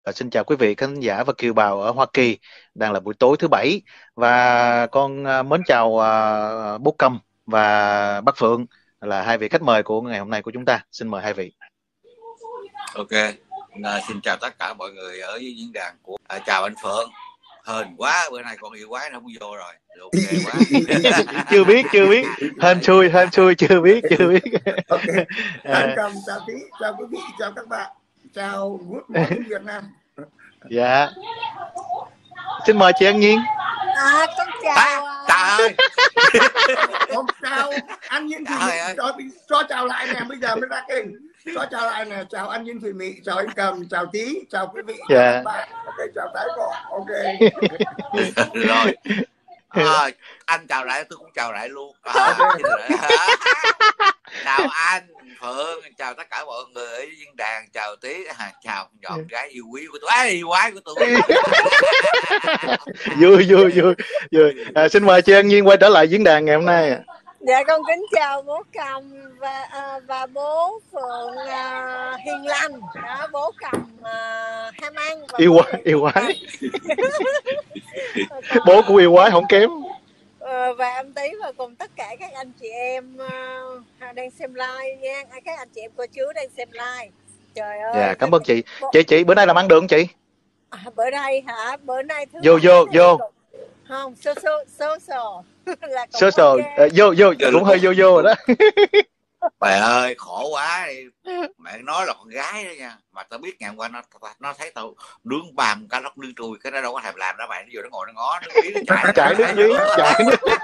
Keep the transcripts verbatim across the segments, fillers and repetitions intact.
À, xin chào quý vị khán giả và kiều bào ở Hoa Kỳ. Đang là buổi tối thứ bảy và con à, mến chào à, Bố Cầm và bác Phượng là hai vị khách mời của ngày hôm nay của chúng ta. Xin mời hai vị. Ok, à, xin chào tất cả mọi người ở dưới diễn đàn của à, chào anh Phượng. Hên quá, bữa nay con yêu quái nó không vô rồi. Ok quá. chưa biết, chưa biết. Hên xui, hên xui, chưa biết, chưa biết. Ok. Anh Cầm, chào tí, chào quý vị, chào các bạn. Chào Good Morning Việt Nam. Dạ. Xin mời chị An Nhiên. À, con chào. À, trời ơi. Con chào An Nhiên Thùy Mỹ. Cho, cho chào lại nè, bây giờ mới ra kênh. Cho chào lại nè, chào An Nhiên Thùy Mỹ, chào anh Cầm, chào Tí, chào quý vị. Dạ. Chào các bạn. Ok, chào tái cọ. Ok. Rồi. À, anh chào lại, tôi cũng chào lại luôn. À, chào anh Phượng, chào tất cả mọi người ở diễn đàn, chào Tí, à, chào nhỏ gái yêu quý của tôi, à, yêu quái của tôi. Vui, vui, vui, vui. À, xin mời chị An Nhiên quay trở lại diễn đàn ngày hôm nay. Dạ con kính chào bố Cầm và à, và bố Phượng à, Hiền Lành, đó, bố Cầm à, ham ăn và yêu quái, yêu quái. Bố cũng yêu quái không kém. Và em Tí và cùng tất cả các anh chị em uh, đang xem live nha, các anh chị em cô chú đang xem live. Trời ơi. Dạ, cảm ơn chị. Chị chị bữa nay làm ăn được không chị? À, bữa nay hả? Bữa nay thứ vô vô vô. Không, so so so so là so so uh, vô vô cũng hơi vô vô rồi đó. Trời ơi, khổ quá đi. Mẹ nói là con gái đó nha. Mà tao biết ngày hôm qua nó nó thấy tao nướng bằm cá lóc nướng trùi, cái nó đâu có thèm làm đó mày, nó vừa nó ngồi nó ngó nó biết nó chạy chạy nước miếng chạy.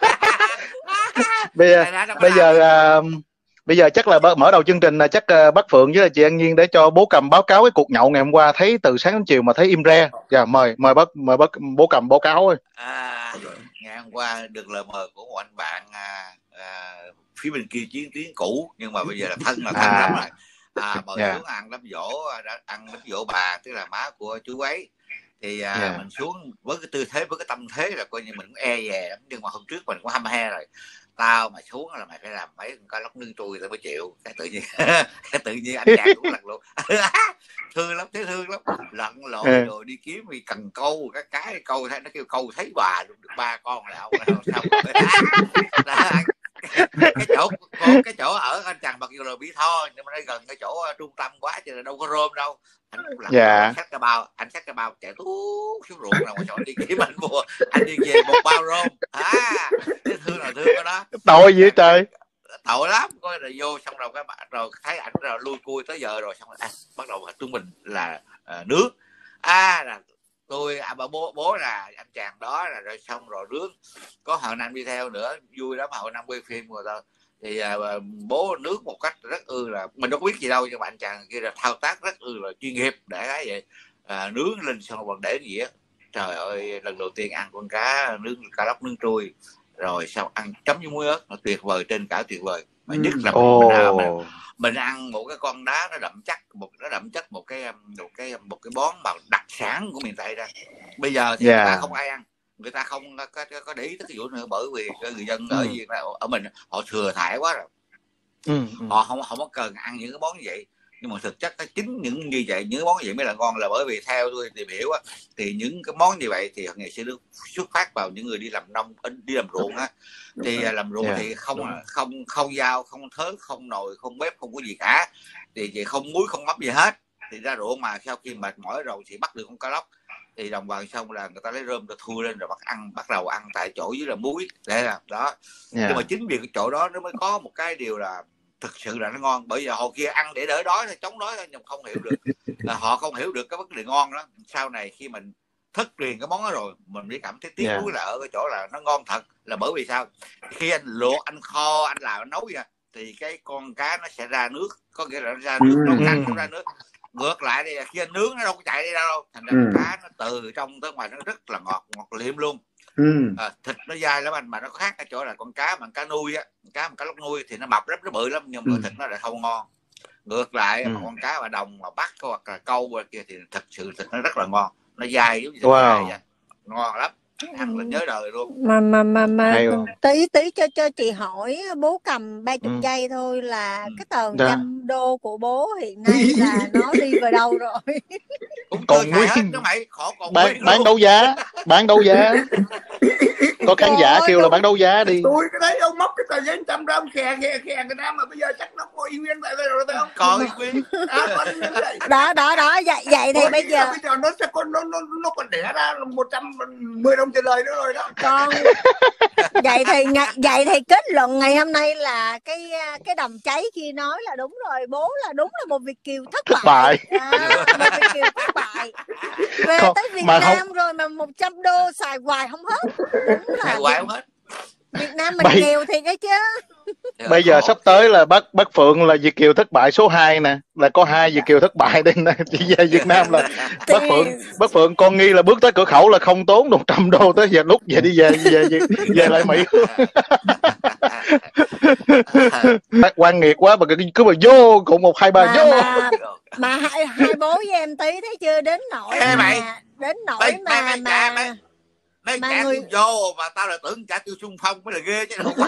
Bây giờ bây giờ uh, bây giờ chắc là mở đầu chương trình là chắc uh, bác Phượng với chị An Nhiên để cho bố Cầm báo cáo cái cuộc nhậu ngày hôm qua, thấy từ sáng đến chiều mà thấy im re. Dạ, mời mời bác mời bác bố Cầm báo cáo ơi. À, ngày hôm qua được lời mời của một anh bạn à, à, phía bên kia chiến tuyến cũ, nhưng mà bây giờ là thân là thân à. lắm rồi. À, mời yeah. xuống ăn đám dỗ, ăn đám dỗ bà, tức là má của chú ấy. Thì à, yeah. mình xuống với cái tư thế, với cái tâm thế là coi như mình cũng e dè lắm, nhưng mà hôm trước mình cũng hăm he rồi. Tao mà xuống là mày phải làm mấy con cá lóc nướng trui tao mới chịu. Cái tự nhiên cái tự nhiên anh chàng cũng lặn lộn. Thương lắm, thấy thương lắm. Lặn lộn yeah. rồi đi kiếm vì cần câu, cái cái câu thấy nó kêu câu thấy bà được ba con là ông sao. Cái chỗ cái chỗ ở anh chàng mặc dù là Mỹ Tho nhưng mà nó gần cái chỗ trung tâm quá cho nên đâu có rôm đâu. Anh lặn yeah. xách cái bao, anh xách cái bao chạy tuốt xuống ruộng nào mà chỗ đi kiếm anh mua, anh đi về một bao rôm. À, cái thương là thương của nó. Tội gì trời? Tội lắm, coi rồi vô xong rồi cái bạn rồi thấy ảnh rồi lui cui tới giờ rồi xong rồi à, bắt đầu chúng mình là uh, nước. À là tôi à, bố bố là anh chàng đó là rồi xong rồi nướng, có Hậu Nam đi theo nữa, vui lắm. Hậu Nam quay phim rồi thôi thì à, bố nướng một cách rất ư là mình đâu có biết gì đâu, nhưng mà anh chàng kia là thao tác rất ư là chuyên nghiệp để cái vậy à, nướng lên xong rồi để gì á. Trời ơi, lần đầu tiên ăn con cá nướng cá lóc nướng trui rồi sau ăn chấm với muối ớt, nó tuyệt vời trên cả tuyệt vời. Mà nhất là oh. mình, mình, mình ăn một cái con đá nó đậm chắc, một nó đậm chất một cái một cái một cái món mà đặc sản của miền Tây ra. Bây giờ thì yeah. người ta không ai ăn, người ta không có, có, có để ý tới cái vụ nữa, bởi vì người dân ở ừ. ở mình họ thừa thải quá rồi. ừ, ừ. Họ không không có cần ăn những cái món như vậy, nhưng mà thực chất cái chính những như vậy, những món như vậy mới là ngon, là bởi vì theo tôi tìm hiểu á, thì những cái món như vậy thì ngày xưa được xuất phát vào những người đi làm nông, đi làm ruộng á, thì làm ruộng yeah. thì không không không dao, không thớt, không nồi, không bếp, không có gì cả, thì chỉ không muối không mắm gì hết, thì ra ruộng mà sau khi mệt mỏi rồi thì bắt được con cá lóc, thì đồng bằng xong là người ta lấy rơm, người ta thui lên rồi bắt ăn, bắt đầu ăn tại chỗ dưới là muối để làm đó. Yeah. Nhưng mà chính vì cái chỗ đó nó mới có một cái điều là thực sự là nó ngon, bởi vì hồi kia ăn để đỡ đói thôi, chống đói thôi, nhưng không hiểu được là họ không hiểu được cái vấn đề ngon đó. Sau này khi mình thất truyền cái món đó rồi, mình mới cảm thấy tiếc nuối yeah. là ở cái chỗ là nó ngon thật, là bởi vì sao? Khi anh luộc, anh kho, anh làm, anh nấu vậy thì cái con cá nó sẽ ra nước, có nghĩa là nó ra nước, nó căng, nó ra nước. Ngược lại thì khi anh nướng nó đâu có chạy đi đâu, thành ra con cá nó từ trong tới ngoài nó rất là ngọt, ngọt liệm luôn. Ừ. À, thịt nó dai lắm anh, mà nó khác cái chỗ là con cá mà cá nuôi á, cá mà cá lóc nuôi thì nó mập lắm, nó bự lắm, nhưng mà ừ. thịt nó lại không ngon. Ngược lại ừ. mà con cá mà đồng mà bắt hoặc là câu kia thì thật sự thịt nó rất là ngon, nó dai giống như thịt wow. dai vậy, ngon lắm. Thằng là nhớ đời luôn. Mà mà mà mà tí tí cho cho chị hỏi, bố cầm ba chục ừ. giây thôi là ừ. cái tờ Đà. trăm đô của bố hiện nay là nó đi về đâu rồi? Cũng còn nguyên hết đó mày, khổ còn bán, nguyên bán luôn. đấu giá, bán đấu giá. Có khán giả Trời kêu đúng. là bán đấu giá đi. Tôi cái đấy ông móc cái tờ giấy trăm trăm khè khè khè cái nam mà bây giờ chắc nó có y nguyên vậy rồi phải không? Còn y nguyên. Đó đó đó vậy vậy thì bây giờ bây giờ nó sẽ có nó nó nó còn đẻ ra một trăm mười đồng tiền lời nữa rồi đó. Còn vậy thì vậy thì kết luận ngày hôm nay là cái cái đầm cháy kia nói là đúng rồi, bố là đúng là một Việt kiều thất, thất bại. À, một Việt kiều thất bại. Về Còn, tới Việt Nam không... rồi mà một trăm đô xài hoài không hết. Đúng là hoài không hết. Việt Nam mình Bây... nghèo thiệt đấy chứ. Bây giờ sắp tới là bác bác Phượng là Việt kiều thất bại số hai nè, là có hai Việt kiều thất bại đây nè. Chỉ về Việt Nam là thì... bác Phượng bác Phượng con nghi là bước tới cửa khẩu là không tốn một trăm đô tới giờ lúc về đi về về về, về lại Mỹ. Bác quan nghiệt quá mà cứ mà vô cũng một hai ba mà, vô. Mà, mà hai, hai bố với em tí thấy chưa, đến nỗi Ê, mà mày. đến nỗi mày, mà mày, mà mày, mấy mà trả người... vô mà tao là tưởng trả tiêu xung phong mới là ghê chứ đâu quá.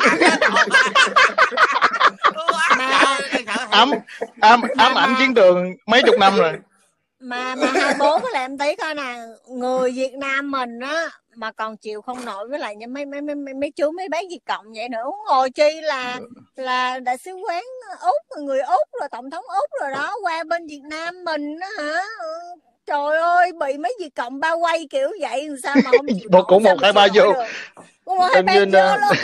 ám ám ám ảnh chiến trường mấy chục năm rồi. Mà mà hai bố với lại em thấy coi nè, người Việt Nam mình á mà còn chịu không nổi với lại mấy mấy mấy mấy, mấy chú mấy bác Việt Cộng vậy nữa, ngồi chi là là đại sứ quán Úc, người Úc rồi tổng thống Úc rồi đó qua bên Việt Nam mình á hả. Trời ơi, bị mấy Việt Cộng bao quay kiểu vậy sao mà không chịu nổi. Cũng một hai ba vô. Cũng một hai ba vô luôn.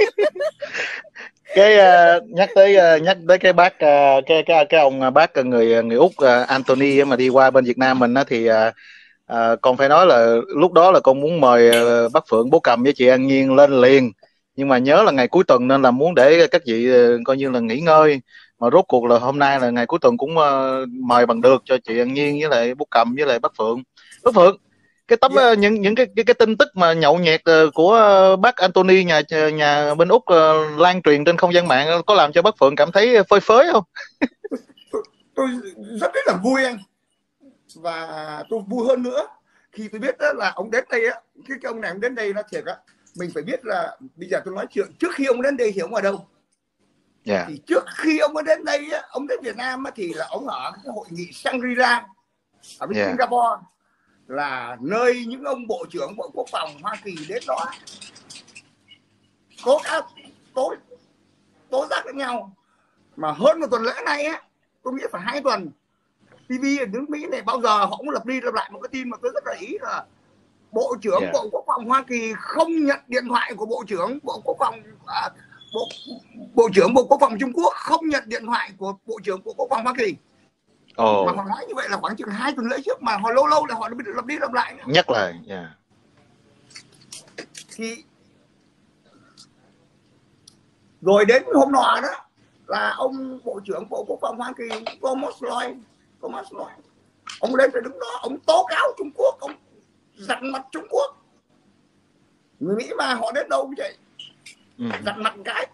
Cái uh, nhắc tới uh, nhắc tới cái bác uh, cái cái cái ông bác người người Úc uh, Anthony mà đi qua bên Việt Nam mình á thì uh, uh, con phải nói là lúc đó là con muốn mời uh, bác Phượng, bố Cầm với chị An Nhiên lên liền, nhưng mà nhớ là ngày cuối tuần nên là muốn để các vị uh, coi như là nghỉ ngơi, mà rốt cuộc là hôm nay là ngày cuối tuần cũng uh, mời bằng được cho chị An Nhiên với lại bố Cầm với lại bác Phượng. Bác Phượng, cái tấm yeah. uh, những những cái, cái cái tin tức mà nhậu nhẹt uh, của uh, bác Anthony nhà nhà bên Úc uh, lan truyền trên không gian mạng có làm cho bác Phượng cảm thấy phơi phới không? tôi, tôi rất rất là vui anh, và tôi vui hơn nữa khi tôi biết đó là ông đến đây á, cái, cái ông này ông đến đây nó thiệt á, mình phải biết là bây giờ tôi nói chuyện trước khi ông đến đây thì ông ở đâu. Yeah. Thì trước khi ông đến đây á, ông đến Việt Nam á, thì là ông ở cái hội nghị Shangri-La ở bên yeah. Singapore, là nơi những ông bộ trưởng bộ quốc phòng Hoa Kỳ đến đó tố cáo tố tố giác lẫn nhau. Mà hơn một tuần lễ nay á, tôi nghĩ phải hai tuần, ti vi ở nước Mỹ này bao giờ họ cũng lặp đi lặp lại một cái tin mà tôi rất là ý là bộ trưởng yeah. bộ quốc phòng Hoa Kỳ không nhận điện thoại của bộ trưởng bộ quốc phòng à, bộ bộ trưởng bộ quốc phòng Trung Quốc không nhận điện thoại của bộ trưởng bộ quốc phòng Hoa Kỳ. Oh. Mà họ nói như vậy là khoảng chừng hai tuần lễ trước, mà họ lâu lâu là họ lặp đi lặp lại. Nhắc lại. Yeah. Thì rồi đến hôm nọ đó là ông bộ trưởng bộ quốc phòng Hoa Kỳ Thomas Lloyd, Thomas Lloyd, ông lên rồi đứng đó, ông tố cáo Trung Quốc, ông giặt mặt Trung Quốc. Người Mỹ mà họ đến đâu cũng vậy, ừ. giặt mặt cái.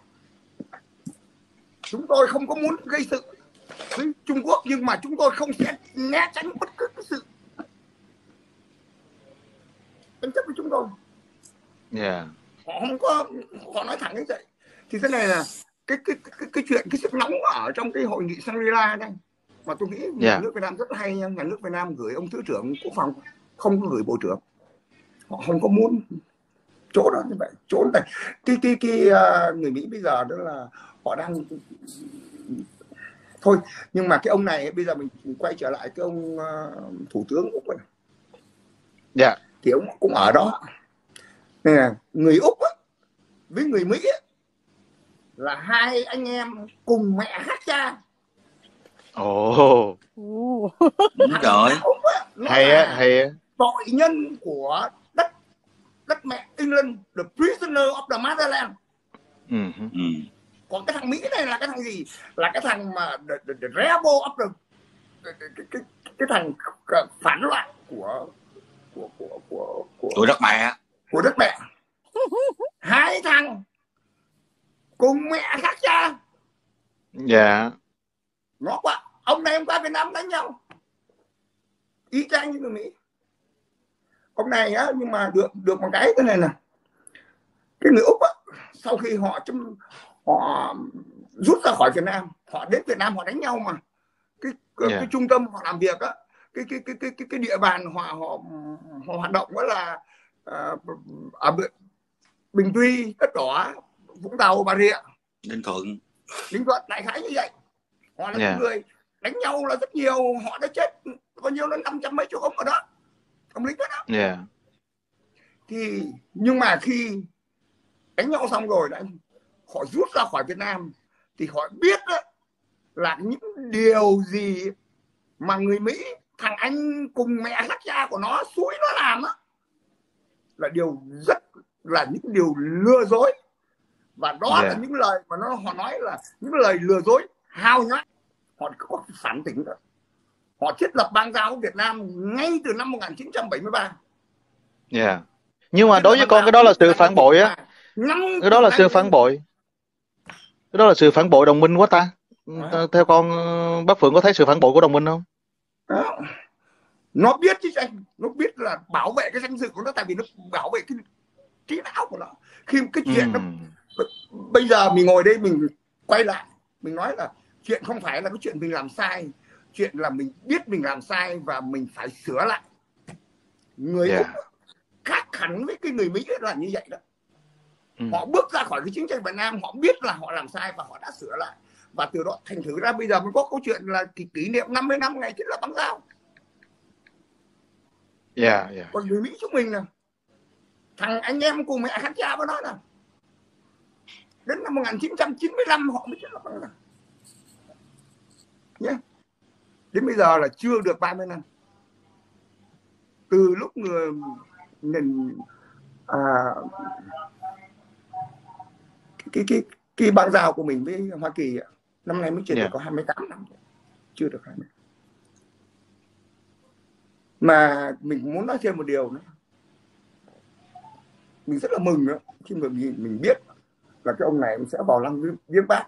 Chúng tôi không có muốn gây sự với Trung Quốc, nhưng mà chúng tôi không sẽ né tránh bất cứ cái sự tranh chấp với chúng tôi. Yeah. Họ không có, họ nói thẳng như vậy. Thì thế này là cái cái cái, cái chuyện cái sức nóng ở trong cái hội nghị Shangri-La đây mà tôi nghĩ yeah. nhà nước Việt Nam rất hay nha. Nhà nước Việt Nam gửi ông thứ trưởng quốc phòng, không có gửi bộ trưởng. Họ không có muốn chỗ đó như vậy, trốn này. Cái cái cái uh, người Mỹ bây giờ đó là họ đang thôi, nhưng mà cái ông này bây giờ mình quay trở lại cái ông uh, thủ tướng Úc này. Yeah. Thì ông cũng ở đó. Nên là người Úc á, với người Mỹ á, là hai anh em cùng mẹ khác cha. Ồ. Oh. Trời. Hay á, hay á. Tội nhân của đất đất mẹ England, the prisoner of the motherland. Uh-huh. Còn cái thằng Mỹ này là cái thằng gì? Là cái thằng mà the, the, the rebel of the cái, cái, cái, cái thằng phản loạn của của của của của, của đất mẹ, của đất mẹ. Hai thằng cùng mẹ khác cha. Dạ. Yeah. Nó quá, ông này ông qua Việt Nam đánh nhau y chang như người Mỹ. ông này á, nhưng mà được được một cái thế này nè, cái người Úc á, sau khi họ chấm họ rút ra khỏi Việt Nam, họ đến Việt Nam họ đánh nhau mà cái cái, Yeah. cái trung tâm họ làm việc á, cái cái cái cái cái, cái địa bàn họ họ họ hoạt động đó là uh, ở Bình Tuy, Đất Đỏ, Vũng Tàu, Bà Rịa, Ninh Thuận, Ninh Thuận, đại khái như vậy. Họ là Yeah. những người đánh nhau là rất nhiều, họ đã chết có nhiêu đến năm trăm mấy chục ông ở đó, ông lính đó, đó. Yeah. Thì nhưng mà khi đánh nhau xong rồi đấy, họ rút ra khỏi Việt Nam thì họ biết đó, là những điều gì mà người Mỹ, thằng anh cùng mẹ khác cha của nó xúi nó làm đó, là điều rất là những điều lừa dối, và đó Yeah. là những lời mà nó họ nói là những lời lừa dối hao nhoáng. Họ có phản tỉnh đó. Họ thiết lập bang giao Việt Nam ngay từ năm một nghìn chín trăm bảy mươi ba. Yeah. Nhưng mà đối với con cái đó là sự phản bội á. Cái đó là sự phản bội. Cái đó là sự phản bội đồng minh quá ta. À. Theo con, bác Phượng có thấy sự phản bội của đồng minh không? Đó. Nó biết chứ anh, nó biết là bảo vệ cái danh dự của nó, tại vì nó bảo vệ cái trí não của nó. Khi cái chuyện uhm. nó bây giờ mình ngồi đây mình quay lại, mình nói là chuyện không phải là cái chuyện mình làm sai, chuyện là mình biết mình làm sai và mình phải sửa lại. Người yeah. Úc khác hẳn với cái người Mỹ là như vậy đó. uhm. Họ bước ra khỏi cái chiến tranh Việt Nam, họ biết là họ làm sai và họ đã sửa lại, và từ đó thành thử ra bây giờ mới có câu chuyện là kỷ niệm năm mươi năm ngày thiết lập bang giao. Yeah, yeah. Còn người Mỹ chúng mình nè, thằng anh em cùng mẹ khác cha với nó nè, đến năm một nghìn chín trăm chín mươi lăm họ mới thiết lập bang giao nhé. Đến bây giờ là chưa được ba mươi năm từ lúc người nền à, cái cái cái bang giao của mình với Hoa Kỳ năm nay mới chỉ yeah. được có hai mươi tám năm, chưa được hai mươi. Mà mình muốn nói thêm một điều nữa, mình rất là mừng nữa khi mà mình, mình biết là cái ông này sẽ vào lăng viếng Bác.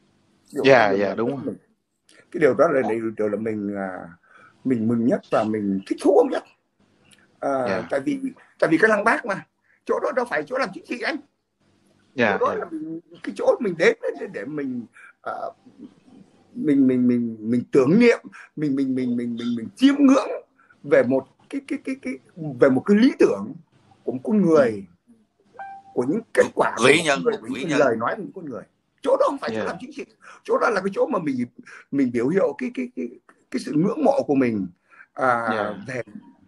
Dạ dạ đúng rồi. Cái điều đó là điều là mình mình mừng nhất và mình thích thú ông nhất. À, yeah. tại vì tại vì cái lăng Bác mà chỗ đó đâu phải chỗ làm chính trị anh. Yeah, chỗ đó yeah. là mình, cái chỗ mình đến để, để mình uh, mình mình mình mình tưởng niệm, mình mình mình mình mình mình chiêm ngưỡng về một cái cái cái cái về một cái lý tưởng của một con người, của những kết quả của vĩ nhân, người, của những lời nói của những con người. Chỗ đó không phải yeah. chỗ làm chính trị, chỗ đó là cái chỗ mà mình mình biểu hiệu cái cái cái cái sự ngưỡng mộ của mình à, yeah. về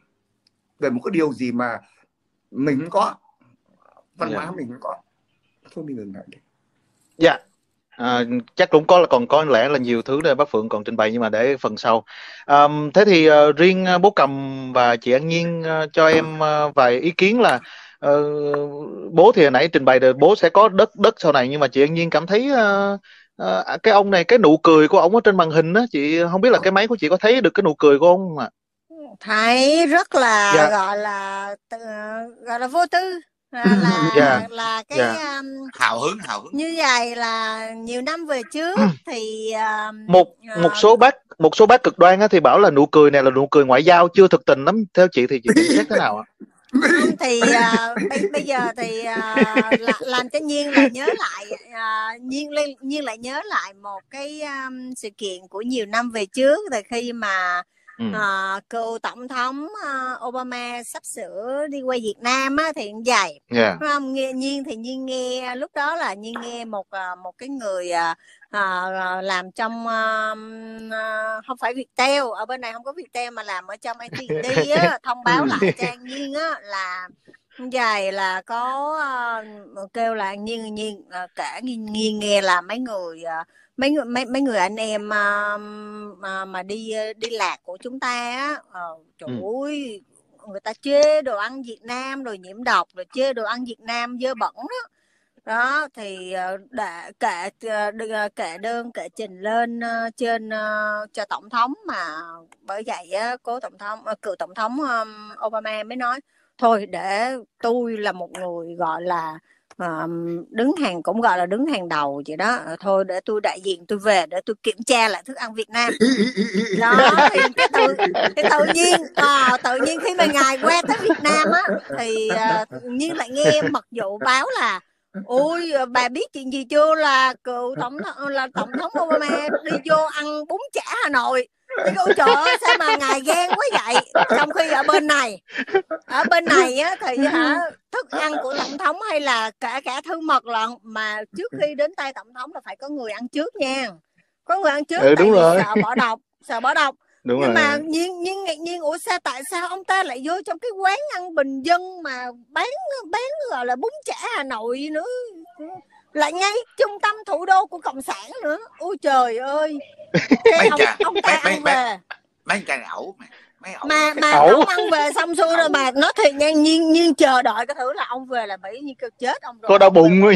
về một cái điều gì mà mình không có, văn yeah. hóa mình không có. Thôi mình ngừng lại đi. Dạ. Yeah. À, chắc cũng có là còn có lẽ là nhiều thứ để bác Phượng còn trình bày, nhưng mà để phần sau. À, thế thì uh, riêng uh, bố Cầm và chị An Nhiên uh, cho em uh, vài ý kiến là uh, bố thì hồi nãy trình bày rồi, bố sẽ có đất đất sau này, nhưng mà chị An Nhiên cảm thấy uh, uh, cái ông này, cái nụ cười của ông ở trên màn hình á, chị không biết là cái máy của chị có thấy được cái nụ cười của ông mà. Thấy rất là yeah. gọi là gọi là vô tư. là là, yeah. là cái yeah. um, hào hứng hào hứng như vậy là nhiều năm về trước thì um, một một uh, số bác một số bác cực đoan á thì bảo là nụ cười này là nụ cười ngoại giao, chưa thực tình lắm. Theo chị thì chị nhận xét thế nào ạ? Thì uh, bây, bây giờ thì uh, là, làm cho Nhiên lại nhớ lại uh, Nhiên Nhiên lại nhớ lại một cái um, sự kiện của nhiều năm về trước, từ khi mà Ừ. À, cựu tổng thống uh, Obama sắp sửa đi qua Việt Nam á, thì như vậy yeah. không? Nghe, Nhiên thì Nhiên nghe lúc đó là Nhiên nghe một uh, một cái người uh, uh, làm trong uh, uh, không phải Viettel, ở bên này không có Viettel mà làm ở trong a tê and tê á, thông báo lại cho An Nhiên á là vậy là có uh, kêu là Nhiên Nhiên uh, kể Nhiên, Nhiên nghe là mấy người uh, mấy người mấy mấy người anh em uh, mà, mà đi đi lạc của chúng ta á, ờ, trời ừ. ơi, người ta chê đồ ăn Việt Nam rồi nhiễm độc, rồi chê đồ ăn Việt Nam dơ bẩn đó. Đó thì để kệ kệ đơn kệ trình lên uh, trên uh, cho tổng thống, mà bởi vậy á, cố tổng thống uh, cựu tổng thống um, Obama mới nói thôi, để tôi là một người gọi là uh, đứng hàng, cũng gọi là đứng hàng đầu vậy đó. Thôi để tôi đại diện tôi về để tôi kiểm tra lại thức ăn Việt Nam. Đó thì cái tự cái tự nhiên à, tự nhiên khi mà ngài qua tới Việt Nam á thì uh, tự nhiên lại nghe mật vụ báo là ôi bà biết chuyện gì chưa, là cựu tổng là tổng thống Obama đi vô ăn bún chả Hà Nội. Thì ôi trời ơi sao mà ngài ghen quá vậy. Trong khi ở bên này ở bên này á thì hả, thức ăn của tổng thống hay là cả cả thư mật lận mà trước khi đến tay tổng thống là phải có người ăn trước nha, có người ăn trước. Ừ, đúng rồi. Sợ bỏ độc, sợ bỏ độc. Đúng Nhưng rồi. mà nhiên nhiên ngạc nhiên ủa sao tại sao ông ta lại vô trong cái quán ăn bình dân mà bán bán gọi là bún chả Hà Nội nữa, lại ngay trung tâm thủ đô của cộng sản nữa. Ôi trời ơi. Cái ông, ông ta mấy, ăn mấy, về mấy chai này ẩu mấy ẩu. mà mà Ẩu. ông ăn về xong xuôi rồi mà nói thiệt nha, nhiên nhiên chờ đợi cái thứ là ông về là bị như kêu chết ông rồi. Có đau bụng rồi.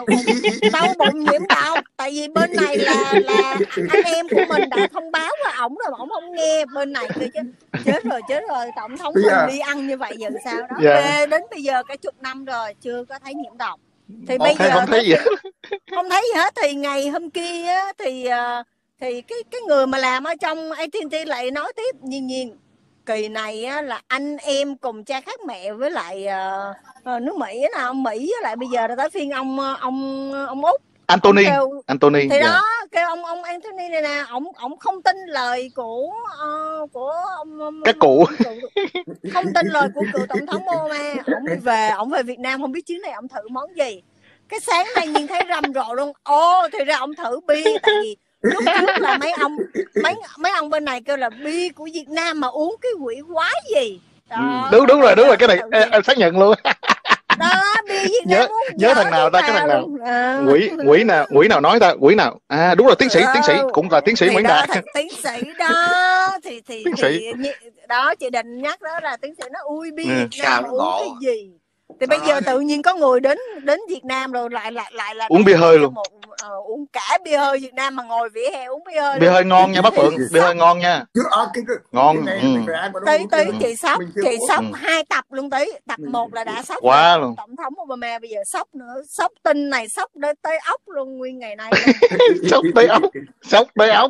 Đau bụng nhiễm độc. Tại vì bên này là là anh em của mình đã thông báo với ổng rồi mà ổng không nghe. Bên này kêu chết chết rồi chết rồi tổng thống mình đi ăn như vậy giờ sao đó. Yeah. Về đến bây giờ cả chục năm rồi chưa có thấy nhiễm độc. Thì Không bây thấy, giờ không thấy gì hết. không thấy gì hết. Thì ngày hôm kia á, thì thì cái cái người mà làm ở trong a tê and tê lại nói tiếp nhiên nhiên kỳ này á, là anh em cùng cha khác mẹ với lại uh, nước Mỹ là ông Mỹ với lại bây giờ là tới phiên ông ông ông Úc Anthony kêu, Anthony thì yeah. đó kêu ông ông Anthony này nè, ông ông không tin lời của uh, của ông, ông các cụ, không tin lời của cựu tổng thống Obama. Ông đi về, ông về Việt Nam không biết chuyến này ông thử món gì. Cái sáng nay nhìn thấy rầm rộ luôn. Ô thì ra ông thử bia, tại vì lúc trước là mấy ông mấy mấy ông bên này kêu là bia của Việt Nam mà uống cái quỷ quái gì đó. Đúng đúng rồi đúng rồi cái này em xác nhận luôn. Đó bia Việt nhớ Nam uống nhớ thằng nào ta, cái thằng nào à. quỷ quỷ nào quỷ nào nói ta, quỷ nào à đúng rồi tiến sĩ ừ, tiến sĩ cũng là tiến sĩ Nguyễn Đạt. Tiến sĩ đó thì thì, tiến thì sĩ. đó chị Định nhắc đó là tiến sĩ nó ui bia ừ. Việt Nam uống cái gì. Thì bây giờ tự nhiên có người đến đến Việt Nam rồi lại lại lại là uống bia hơi luôn. Một, uh, uống cả bia hơi Việt Nam mà ngồi vỉa hè uống bia hơi. Bia hơi ngon nha bác Phượng, bia hơi ngon nha. Ngon. Tí tí chị sốc, chị sốc hai tập luôn tí. Tập một là đã sốc quá luôn. Tổng thống Obama bây giờ sốc nữa, sốc tin này sốc đến tới ốc luôn nguyên ngày nay. Sốc tới ốc, sốc tới ốc.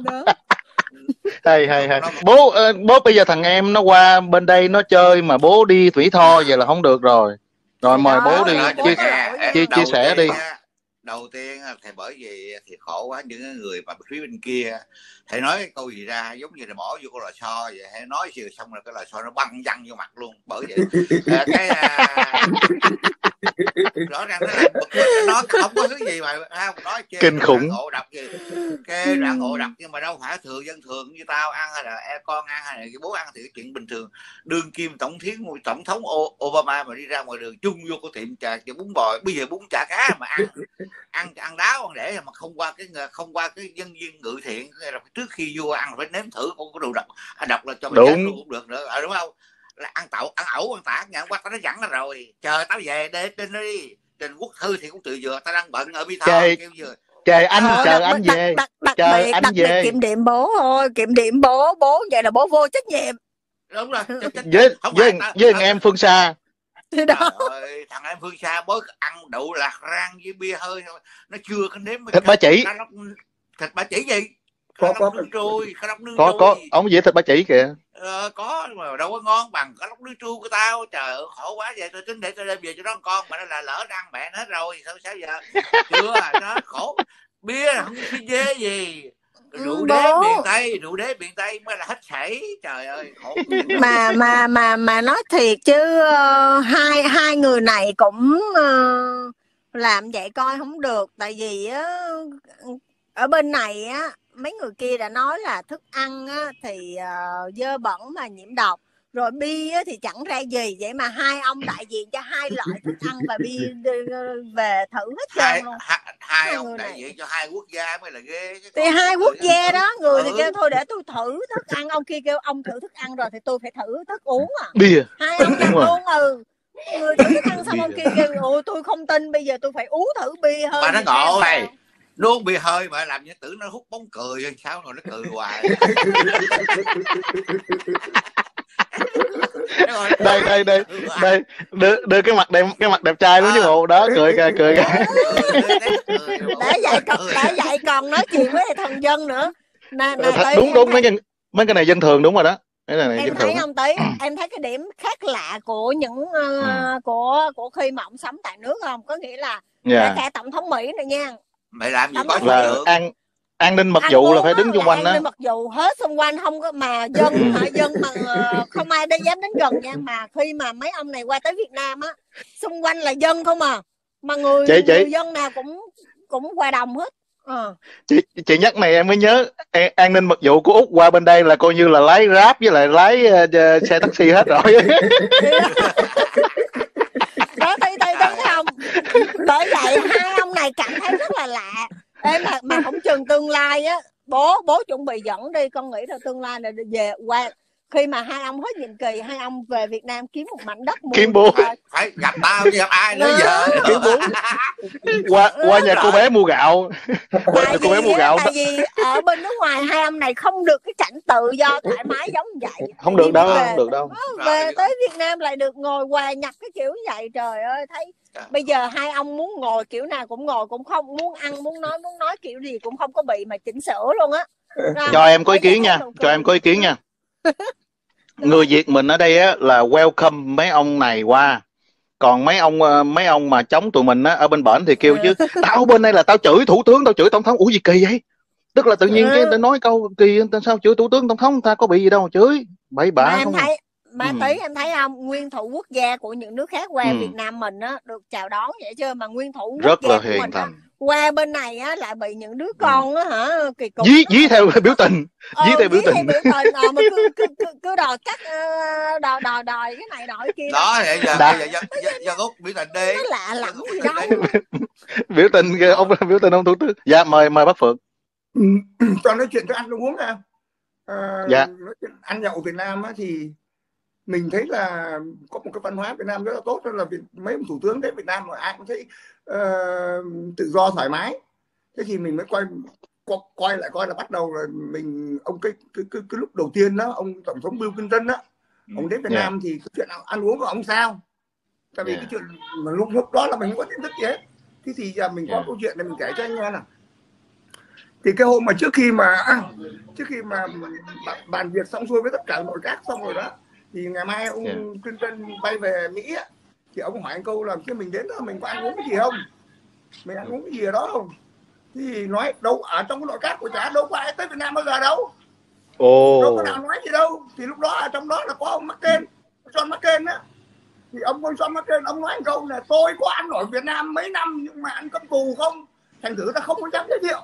hay hay hay bố uh, bố bây giờ thằng em nó qua bên đây nó chơi mà bố đi thủy tho vậy là không được rồi. Rồi mời bố đi chia, chia, chia sẻ đi. Đầu tiên thì bởi vì thì khổ quá những người mà phía bên kia thầy nói cái câu gì ra giống như là bỏ vô con lò xo vậy, hãy nói gì xong rồi cái lò xo nó băng văng vô mặt luôn. Bởi vậy à, cái à, rõ ràng nó làm nó không có thứ gì mà không nói chơi kinh khủng ngộ độc gì cái đoạn ngộ độc, nhưng mà đâu phải thường dân thường như tao ăn hay là con ăn hay là bố ăn thì cái chuyện bình thường. Đương kim tổng thiến tổng thống Obama mà đi ra ngoài đường chung vô cái tiệm trà chợ bún bò, bây giờ bún chả cá mà ăn ăn ăn đáo ăn để mà không qua cái không qua cái nhân viên ngự thiện, trước khi vô ăn phải nếm thử không có đồ độc độc là cho mình chết luôn cũng được nữa à, đúng không? Là ăn tậu ăn ẩu ăn tả nhận qua tao nó dẫn ra rồi, chờ tao về để trên nó đi. Trình Quốc Thư thì cũng tự vừa, tao đang bận ở Bi Thọ kêu vừa trời anh ờ, chờ đặc, anh đặc, về đặc, đặc, chờ biệt, anh đặc về biệt kiểm điểm bố thôi, kiểm điểm bố bố vậy là bố vô trách nhiệm. Đúng rồi với với với em Phương Sa đó. Ơi, thằng em Phương Sa bố ăn đậu lạc rang với bia hơi thôi, nó chưa có nếm thịt ba chỉ. Thịt ba chỉ gì? Có có nướng trôi, cá lóc nướng có trôi. có ông dễ thịt ba chỉ kìa. Ờ, có mà đâu có ngon bằng cá lóc nướng trôi của tao. Trời ơi khổ quá vậy, tôi tính để tôi đem về cho nó con mà nó là lỡ ăn mẹ nó hết rồi sao sao giờ chưa nó khổ. Bia không có dê gì. Rượu đế miền Tây, rượu đế miền Tây mới là hết sảy. Trời ơi khổ. mà mà mà mà nói thiệt chứ uh, hai hai người này cũng uh, làm vậy coi không được. Tại vì uh, ở bên này á mấy người kia đã nói là thức ăn á, thì uh, dơ bẩn mà nhiễm độc, rồi bia á, thì chẳng ra gì. Vậy mà hai ông đại diện cho hai loại thức ăn và bia về thử hết trơn luôn. Hai, hai ông đại diện cho hai quốc gia mới là ghê. Thì hai quốc gia đó, người ừ. thì kêu thôi để tôi thử thức ăn, ông kia kêu ông thử thức ăn rồi thì tôi phải thử thức uống à. Bia. Hai ông làm luôn ừ. Người thử thức ăn xong ông kia kêu ồ tôi không tin, bây giờ tôi phải uống thử bia hơn. Mà nó ngộ này. Nó uống bia hơi mà làm như tưởng nó hút bóng cười hay sao rồi nó cười hoài. đây đây đây đây đưa, đưa cái mặt đẹp cái mặt đẹp trai luôn chứ bộ đó, cười kìa cười kìa. Đã vậy còn đã vậy còn nói chuyện với thần dân nữa nè, nè, Thật, đúng đúng thấy... mấy cái mấy cái này dân thường đúng rồi đó. Cái này, này em dân thấy thường không Tí, em thấy cái điểm khác lạ của những uh, ừ. của của khi mà ông sống tại nước không, có nghĩa là yeah. cả tổng thống Mỹ này nha, mày làm gì có là được. an an ninh mật vụ là phải đứng xung quanh đó, an ninh mật vụ hết xung quanh, không có mà dân hả dân mà uh, không ai đi dám đến gần nha. Mà khi mà mấy ông này qua tới Việt Nam á, xung quanh là dân không à, mà người, chị, chị. người dân nào cũng cũng hòa đồng hết. Ờ. chị chị nhắc này em mới nhớ, an ninh mật vụ của Úc qua bên đây là coi như là lái Grab với lại lái uh, xe taxi hết rồi. Đó thấy thấy thấy không, bởi vậy hai ông này cảm thấy rất là lạ. Ê, mà mà không chừng tương lai á, bố bố chuẩn bị dẫn đi, con nghĩ là tương lai là về qua khi mà hai ông hết nhiệm kỳ, hai ông về Việt Nam kiếm một mảnh đất mua, kiếm bố phải, phải gặp tao chứ gặp ai nữa giờ. Kiếm bố qua qua nhà cô bé mua gạo. Tại cô bé mua gạo. Tại vì ở bên nước ngoài hai ông này không được cái cảnh tự do thoải mái giống vậy. Không được đâu, về, không được đâu. Về tới Việt Nam lại được ngồi hòa nhập cái kiểu vậy, trời ơi thấy. Bây giờ hai ông muốn ngồi kiểu nào cũng ngồi, cũng không muốn ăn muốn nói muốn nói kiểu gì cũng không có bị mà chỉnh sửa luôn á. Cho em có ý kiến nha, cho em có ý kiến nha. Người Việt mình ở đây á là welcome mấy ông này qua, còn mấy ông mấy ông mà chống tụi mình á ở bên bển thì kêu chứ tao bên đây là tao chửi thủ tướng, tao chửi tổng thống. Ủa gì kỳ vậy? Tức là tự nhiên cái ta nói câu kỳ, sao chửi thủ tướng tổng thống, ta có bị gì đâu mà chửi, bậy bạ không thấy. Mà ừ. Tí em thấy không, nguyên thủ quốc gia của những nước khác qua ừ. Việt Nam mình á được chào đón vậy chứ, mà nguyên thủ quốc rất gia là của hiền mình á, qua bên này á lại bị những đứa con á hả kỳ cục dí dí theo biểu tình, ờ, dí theo biểu tình, biểu tình ờ, mà cứ cứ cứ, cứ đòi cắt uh, đòi đòi đòi cái này đòi cái kia đó. Vậy giờ bây giờ dân Úc biểu tình đi, nó lạ lắm gì đâu. Biểu tình ông biểu tình ông thủ tướng. Dạ mời mời bác Phượng. Cho nói chuyện cho ăn uống nè. À, dạ. Nói chuyện ăn nhậu Việt Nam á thì mình thấy là có một cái văn hóa Việt Nam rất là tốt, đó là mấy ông thủ tướng đến Việt Nam mà ai cũng thấy uh, tự do thoải mái. Thế thì mình mới quay co, quay lại coi là bắt đầu là mình ông cái cái cái, cái lúc đầu tiên đó ông tổng thống Bill Clinton đó, ừ. ông đến Việt yeah. Nam thì cái chuyện ăn uống của ông sao? Tại vì yeah. cái chuyện mà lúc lúc đó là mình không có tin tức gì hết. Thế thì giờ mình có yeah. câu chuyện này mình kể cho anh nghe nào. Thì cái hôm mà trước khi mà trước khi mà bàn việc xong xuôi với tất cả nội các xong rồi đó, thì ngày mai ông yeah. Clinton bay về Mỹ á, thì ông hỏi anh câu là khi mình đến đó mình có ăn uống cái gì không, mình ăn uống cái gì ở đó không, thì nói đâu ở trong cái nội các của chả đâu có ai tới Việt Nam bao giờ đâu, oh. đâu có nào nói gì đâu. Thì lúc đó ở trong đó là có ông McCain, John McCain á, thì ông con John McCain ông nói anh câu là tôi có ăn ở Việt Nam mấy năm nhưng mà ăn cơm tù không, thành thử ta không có dám giới thiệu.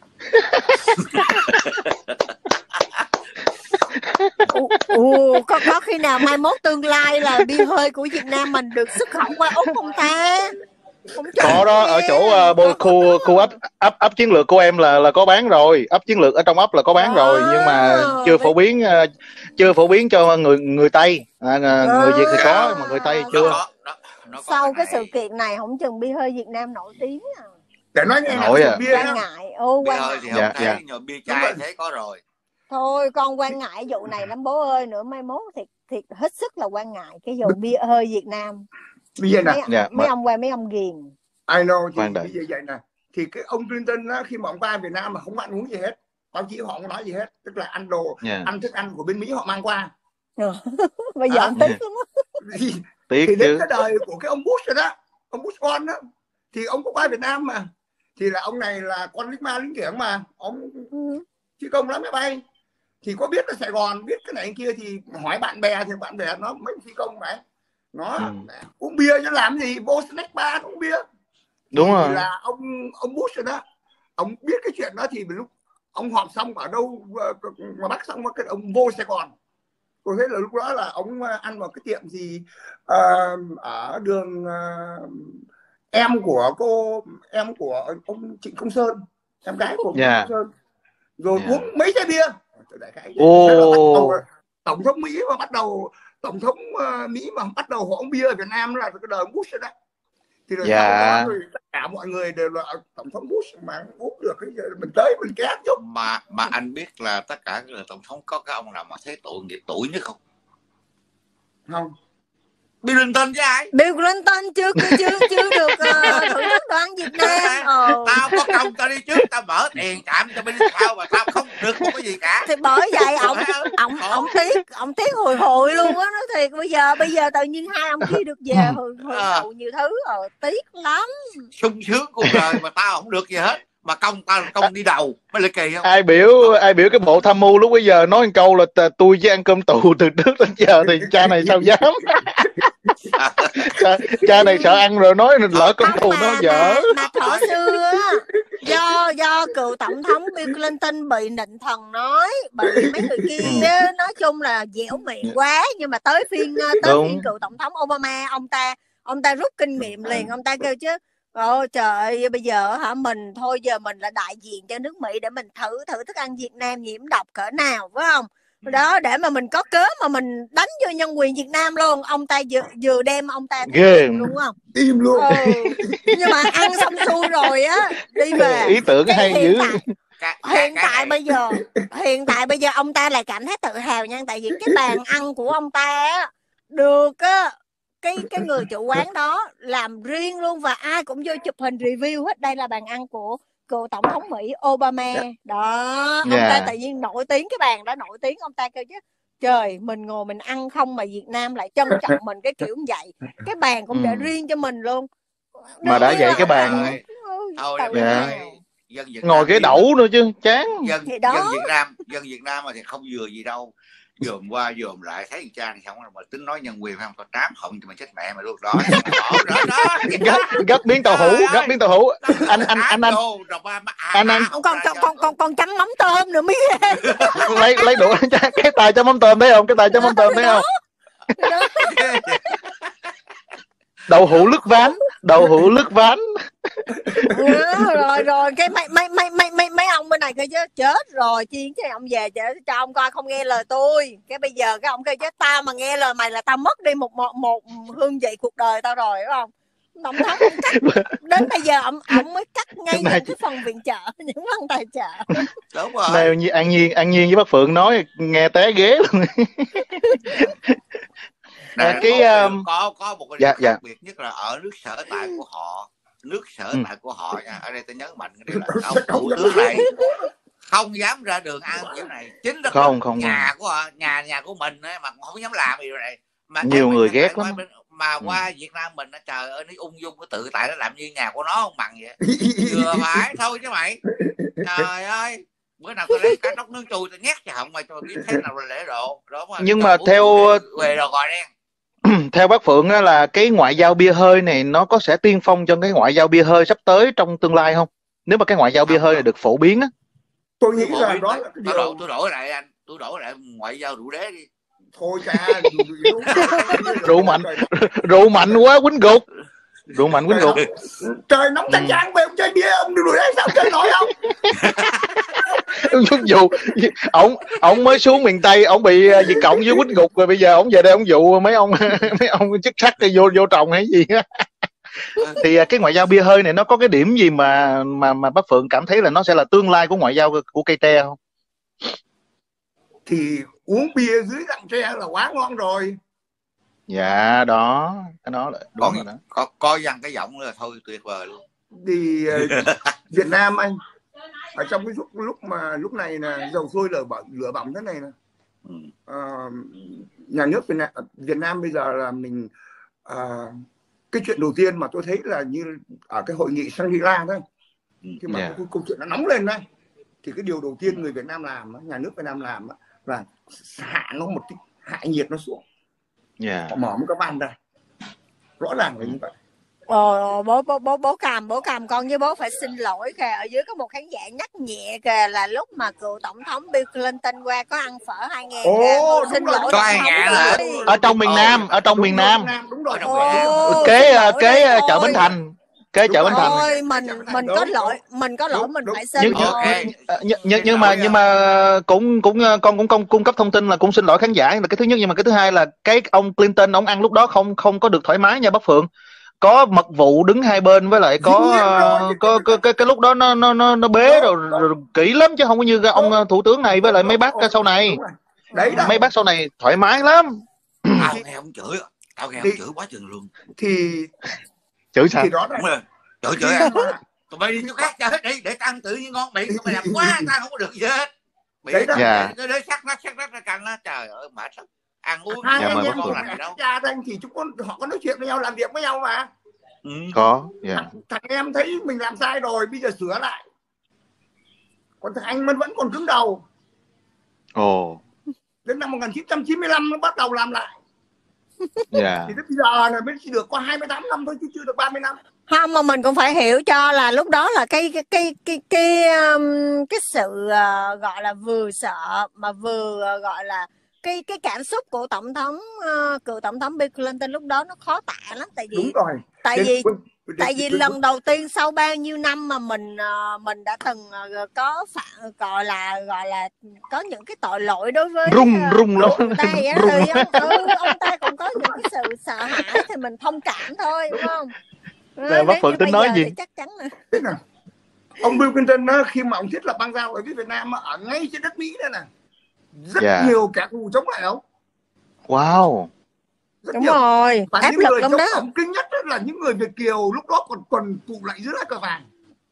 Ủa, có, có khi nào mai mốt tương lai là bia hơi của Việt Nam mình được xuất khẩu qua Úc không ta? Có đó, ở chỗ uh, khu khu ấp ấp ấp chiến lược của em là là có bán rồi, ấp chiến lược ở trong ấp là có bán à, rồi, nhưng mà chưa phổ biến uh, chưa phổ biến cho người người Tây, à, người Việt thì có mà người Tây chưa. Nó, nó, nó sau cái sự kiện này không chừng bia hơi Việt Nam nổi tiếng à. Để nói nghe nổi à. Bia quan ngại, ô bia quan hơi ngại. thì không dạ, thấy, dạ. Nhưng bia chai thấy có rồi. Thôi con quan ngại vụ này lắm bố ơi, nữa mai mốt thiệt thiệt hết sức là quan ngại cái vụ bia hơi Việt Nam. Bây giờ nè, mấy, dạ, mấy mà... ông qua mấy ông ghiền. I know, thì bây giờ vậy nè, thì cái ông Clinton á, khi mà ông qua Việt Nam mà không ăn uống gì hết, báo chí họ không nói gì hết, tức là ăn đồ, yeah. ăn thức ăn của bên Mỹ họ mang qua. Bây giờ à, tiếc lắm á. Thì, thì đến cái đời của cái ông Bush rồi đó, ông Bush con đó, thì ông có qua Việt Nam mà, thì là ông này là con lính ma lính kiểng mà, ông ừ. phi công lái máy bay, thì có biết ở Sài Gòn, biết cái này anh kia thì hỏi bạn bè thì bạn bè nó mấy phi công vậy, nó ừ. uống bia chứ làm gì, vô snack bar uống bia. Đúng rồi. Là ông ông Bush rồi đó, ông biết cái chuyện đó thì lúc ông họp xong ở đâu mà bắt xong cái ông vô Sài Gòn, tôi thấy là lúc đó là ông ăn vào cái tiệm gì uh, ở đường uh, em của cô em của ông Trịnh Công Sơn, em gái của yeah. Công Sơn, rồi yeah. uống mấy chai bia. Oh. Tổng thống Mỹ mà bắt đầu tổng thống uh, Mỹ mà bắt đầu họ uống bia ở Việt Nam là cái đời Bush rồi đó. Thì rồi yeah. sau đó rồi tất cả mọi người đều là tổng thống Bush mà uống được cái giờ mình tới mình két chút. Mà mà anh biết là tất cả các tổng thống có cái ông nào mà thấy tội nghiệp tuổi nhất không? Không. Bill Clinton với ai? Bill Clinton chưa chưa chưa được uh, thử nước đồ ăn Việt Nam. Ờ. Tao có công tao đi trước, tao mở tiền trạm cho bên sau mà tao không được một cái gì cả. Thì bởi vậy ông ông ông tiếc ông tiếc hồi hồi luôn á, nói thiệt. Bây giờ bây giờ tự nhiên hai ông kia được về hồi hồi hậu nhiều thứ rồi, tiếc lắm. Sung sướng cuộc đời mà tao không được gì hết, mà công tao công đi đầu mới là kỳ không? Ai biểu ai biểu cái bộ tham mưu lúc bây giờ nói một câu là tôi với ăn cơm tù từ trước đến giờ thì cha này sao dám. cha, cha này sợ ăn rồi nói lỡ cơm tù nó dở. Mà, mà thở xưa do do cựu tổng thống Bill Clinton bị nịnh thần nói, bị mấy người kia nói chung là dẻo miệng quá, nhưng mà tới phiên tới Đúng. phiên cựu tổng thống Obama, ông ta ông ta rút kinh nghiệm liền, ông ta kêu chứ ôi trời ơi, bây giờ hả mình thôi giờ mình là đại diện cho nước Mỹ để mình thử thử thức ăn Việt Nam nhiễm độc cỡ nào, phải không? Đó, để mà mình có cớ mà mình đánh vô nhân quyền Việt Nam luôn. Ông ta vừa, vừa đem ông ta ghê luôn không? Im luôn. Ừ. Nhưng mà ăn xong xuôi rồi á, đi về. Ý tưởng cái hay hiện dữ. Tại, hiện tại bây giờ hiện tại bây giờ ông ta lại cảm thấy tự hào nha, tại vì cái bàn ăn của ông ta á được á, cái cái người chủ quán đó làm riêng luôn, và ai cũng vô chụp hình review hết. Đây là bàn ăn của cựu tổng thống Mỹ Obama đó. Ông yeah. ta tự nhiên nổi tiếng, cái bàn đó nổi tiếng, ông ta kêu chứ trời, mình ngồi mình ăn không mà Việt Nam lại trân trọng mình cái kiểu như vậy, cái bàn cũng để riêng cho mình luôn. Mà đã vậy cái bàn thôi dân Việt ngồi cái đẩu nữa chứ chán. Dân, dân Việt Nam dân Việt Nam mà thì không vừa gì đâu, dòm qua dòm lại thấy thằng cha này không mà tính nói nhân quyền không, tao trám hận thì mình chết mẹ mày luôn đó. đó, đó. gấp gấp miếng tàu hũ, gấp miếng tàu hũ. Anh anh anh anh anh anh còn còn còn còn còn chấm mắm tôm nữa mới lấy lấy đũa cái tài cho mắm tôm thấy không, cái tài cho mắm tôm thấy không. Đậu hũ lứt ván, đậu hũ lứt ván. Ừ, rồi rồi cái mấy mấy mấy mấy mấy mấy ông bên này kêu chứ chết rồi, chiến cái ông về cho, cho ông coi không nghe lời tôi, cái bây giờ cái ông kêu chứ tao mà nghe lời mày là tao mất đi một một, một hương vị cuộc đời tao rồi, đúng không? Tổng thống cắt, đến bây giờ ông ông mới cắt ngay những cái phần viện trợ, những phần tài trợ. Đúng rồi. Này như An Nhiên, An Nhiên với bác Phượng nói nghe té ghế luôn. Này, cái có, um... có có một cái dạ, khác dạ. biệt nhất là ở nước sở tại của họ, nước sở ừ. tại của họ nha. Ở đây tôi nhấn mạnh cái là ông thủ tướng này không dám ra đường ăn kiểu này, chính là không, không, nhà không. của họ, nhà nhà của mình ấy, mà không dám làm điều này. Mà nhiều người ghét lắm. Qua, mà qua ừ. Việt Nam mình, trời ơi, nó ung dung, nó tự tại, nó làm như nhà của nó không bằng vậy. Vừa phải thôi chứ mày. Trời ơi, bữa nào tao lấy cá nóc nướng chui tao nhét cho họng mày cho biết thế nào là lễ độ. Đó mà nhưng mà theo về rồi gọi đen. Theo bác Phượng á, là cái ngoại giao bia hơi này nó có sẽ tiên phong cho cái ngoại giao bia hơi sắp tới trong tương lai không? Nếu mà cái ngoại giao bia hơi này được phổ biến á. Tôi nghĩ là đó là cái điều... tôi đổi lại anh, tôi đổi lại ngoại giao rượu đế đi. Thôi cha, rượu mạnh, rượu mạnh quá quýnh gục. Rượu mạnh quýnh gục. Trời nóng chang chang về ông chơi bia ông rượu đế sao chơi nổi không? Dù ông ông mới xuống miền Tây, ông bị Việt Cộng với quýnh gục rồi, bây giờ ông về đây ông dụ mấy ông mấy ông chức sắc vô vô trồng hay gì á. Thì cái ngoại giao bia hơi này nó có cái điểm gì mà mà mà bác Phượng cảm thấy là nó sẽ là tương lai của ngoại giao của cây tre không? Thì uống bia dưới dạng tre là quá ngon rồi. Dạ đó, cái đó là đúng có, rồi đó. Có có dằn cái giọng là thôi tuyệt vời luôn. Thì uh, Việt Nam anh ở trong cái lúc, lúc mà lúc này là dầu sôi lửa bỏng lửa bỏng thế này nè. Ừ. Uh, nhà nước Việt Nam, Việt Nam bây giờ là mình uh, cái chuyện đầu tiên mà tôi thấy là như ở cái hội nghị Shangri-La đấy, khi mà yeah. cái câu chuyện nó nóng lên đây, thì cái điều đầu tiên người Việt Nam làm, nhà nước Việt Nam làm là hạ nó một cái hạ nhiệt nó xuống, yeah. mở một cái van ra, rõ ràng là như vậy. Ờ, bố bố bố bố cầm bố cầm con với bố phải xin lỗi kìa, ở dưới có một khán giả nhắc nhẹ kìa là lúc mà cựu tổng thống Bill Clinton qua có ăn phở hai ngàn. Ồ, xin lỗi. Có hai ngàn hả? Ở trong miền Nam, ở trong miền Nam. Đúng rồi. Kế kế chợ Bến Thành. Kế chợ Bến Thành. Ôi, mình mình có lỗi, mình có lỗi mình phải xin. Nhưng, nhưng, nhưng, nhưng mà nhưng mà cũng cũng con cũng công cung cấp thông tin là cũng xin lỗi khán giả là cái thứ nhất, nhưng mà cái thứ hai là cái ông Clinton ông ăn lúc đó không không có được thoải mái nha bác Phượng. Có mật vụ đứng hai bên, với lại có uh, có cái cái cái lúc đó nó nó nó nó bế rồi, rồi kỹ lắm chứ không có như ông thủ tướng này với lại mấy bác sau này. Đấy mấy bác sau này thoải mái lắm. tao nghe ông chửi, tao nghe ông chửi quá chừng luôn. Thì chửi sao? Thì đó này. Chửi chửi ăn. Tụi bay đi chỗ khác chơi đi để ăn tự nhiên ngon miệng, tụi mày làm quá tao không có được gì hết. Bị đấy đó. Yeah. Nó đấy sắc nó sắc nó nó căng nó, trời ơi mệt lắm. Ăn uống hai anh em ngon lành gì đâu. Cha anh thì chúng con họ có nói chuyện với nhau, làm việc với nhau mà. Ừ. Có. Yeah. Thằng, thằng em thấy mình làm sai rồi, bây giờ sửa lại. Còn thằng anh vẫn vẫn còn cứng đầu. Ồ. Oh. Đến năm một nghìn chín trăm chín mươi lăm nó bắt đầu làm lại. Yeah. Thì đến bây giờ là mới chỉ được có hai mươi tám năm thôi chứ chưa được ba mươi năm. Không, mà mình cũng phải hiểu cho là lúc đó là cái cái cái cái cái um, cái sự uh, gọi là vừa sợ mà vừa uh, gọi là cái cái cảm xúc của tổng thống uh, cựu tổng thống Bill Clinton lúc đó nó khó tả lắm, tại vì đúng rồi. tại đến, vì đến, tại đến, vì đến, lần đầu tiên sau bao nhiêu năm mà mình uh, mình đã từng uh, có phạm gọi là gọi là có những cái tội lỗi đối với rung uh, rung lắm ông ta vậy đó, thì ông, ừ, ông ta cũng có những cái sự sợ hãi thì mình thông cảm thôi, đúng không? Nè, bác Phượng tính nói gì? Chắc chắn là... Thế nào? Ông Bill Clinton đó, khi mà ông thiết lập bang giao ở Việt Nam ở ngay trên đất Mỹ đây nè, rất yeah. nhiều kẻ thù chống lại ông. Wow. Rất đúng nhiều. rồi. Và áp những lực người lắm chống đó. ông kinh nhất là những người Việt kiều lúc đó còn còn tụ lại dưới lá cờ vàng.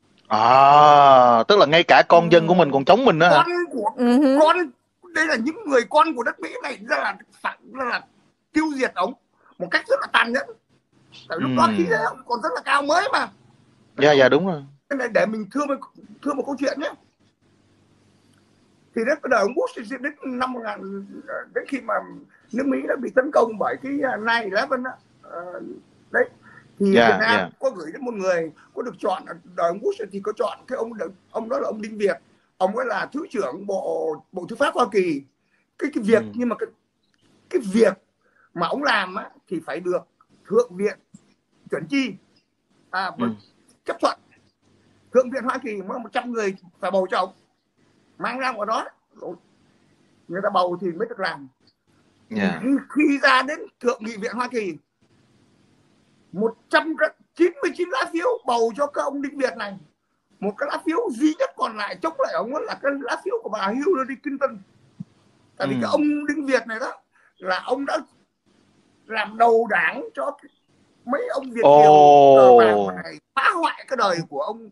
À, tức là ngay cả con ừ. dân của mình còn chống mình nữa hả? Con của uh-huh. con đây là những người con của đất Mỹ này ra là phản ra là tiêu diệt ông một cách rất là tàn nhẫn. Tại lúc ừ. đó khí thế ông còn rất là cao mới mà. Dạ dạ đúng rồi. Cái này để mình thưa một, thưa một câu chuyện nhé. Thì đến cái đời ông Bush đến năm một nghìn đến khi mà nước Mỹ đã bị tấn công bởi cái nine eleven đó. Uh, đấy thì yeah, Việt Nam yeah. có gửi đến một người có được chọn đời ông Bush thì có chọn cái ông ông đó là ông Đinh Việt, ông ấy là thứ trưởng bộ bộ tư pháp Hoa Kỳ. Cái cái việc ừ. nhưng mà cái cái việc mà ông làm á, thì phải được thượng viện chuẩn chi à, ừ. chấp thuận. Thượng viện Hoa Kỳ mới một trăm người phải bầu cho ông, mang ra ngoài đó người ta bầu thì mới được làm. Yeah. Khi, khi ra đến thượng nghị viện Hoa Kỳ một trăm chín mươi chín lá phiếu bầu cho cái ông Đinh Việt này, một cái lá phiếu duy nhất còn lại chống lại ông là cái lá phiếu của bà Hillary Clinton. Tại vì ừ. cái ông Đinh Việt này đó là ông đã làm đầu đảng cho mấy ông Việt kiều oh. này, phá hoại cái đời của ông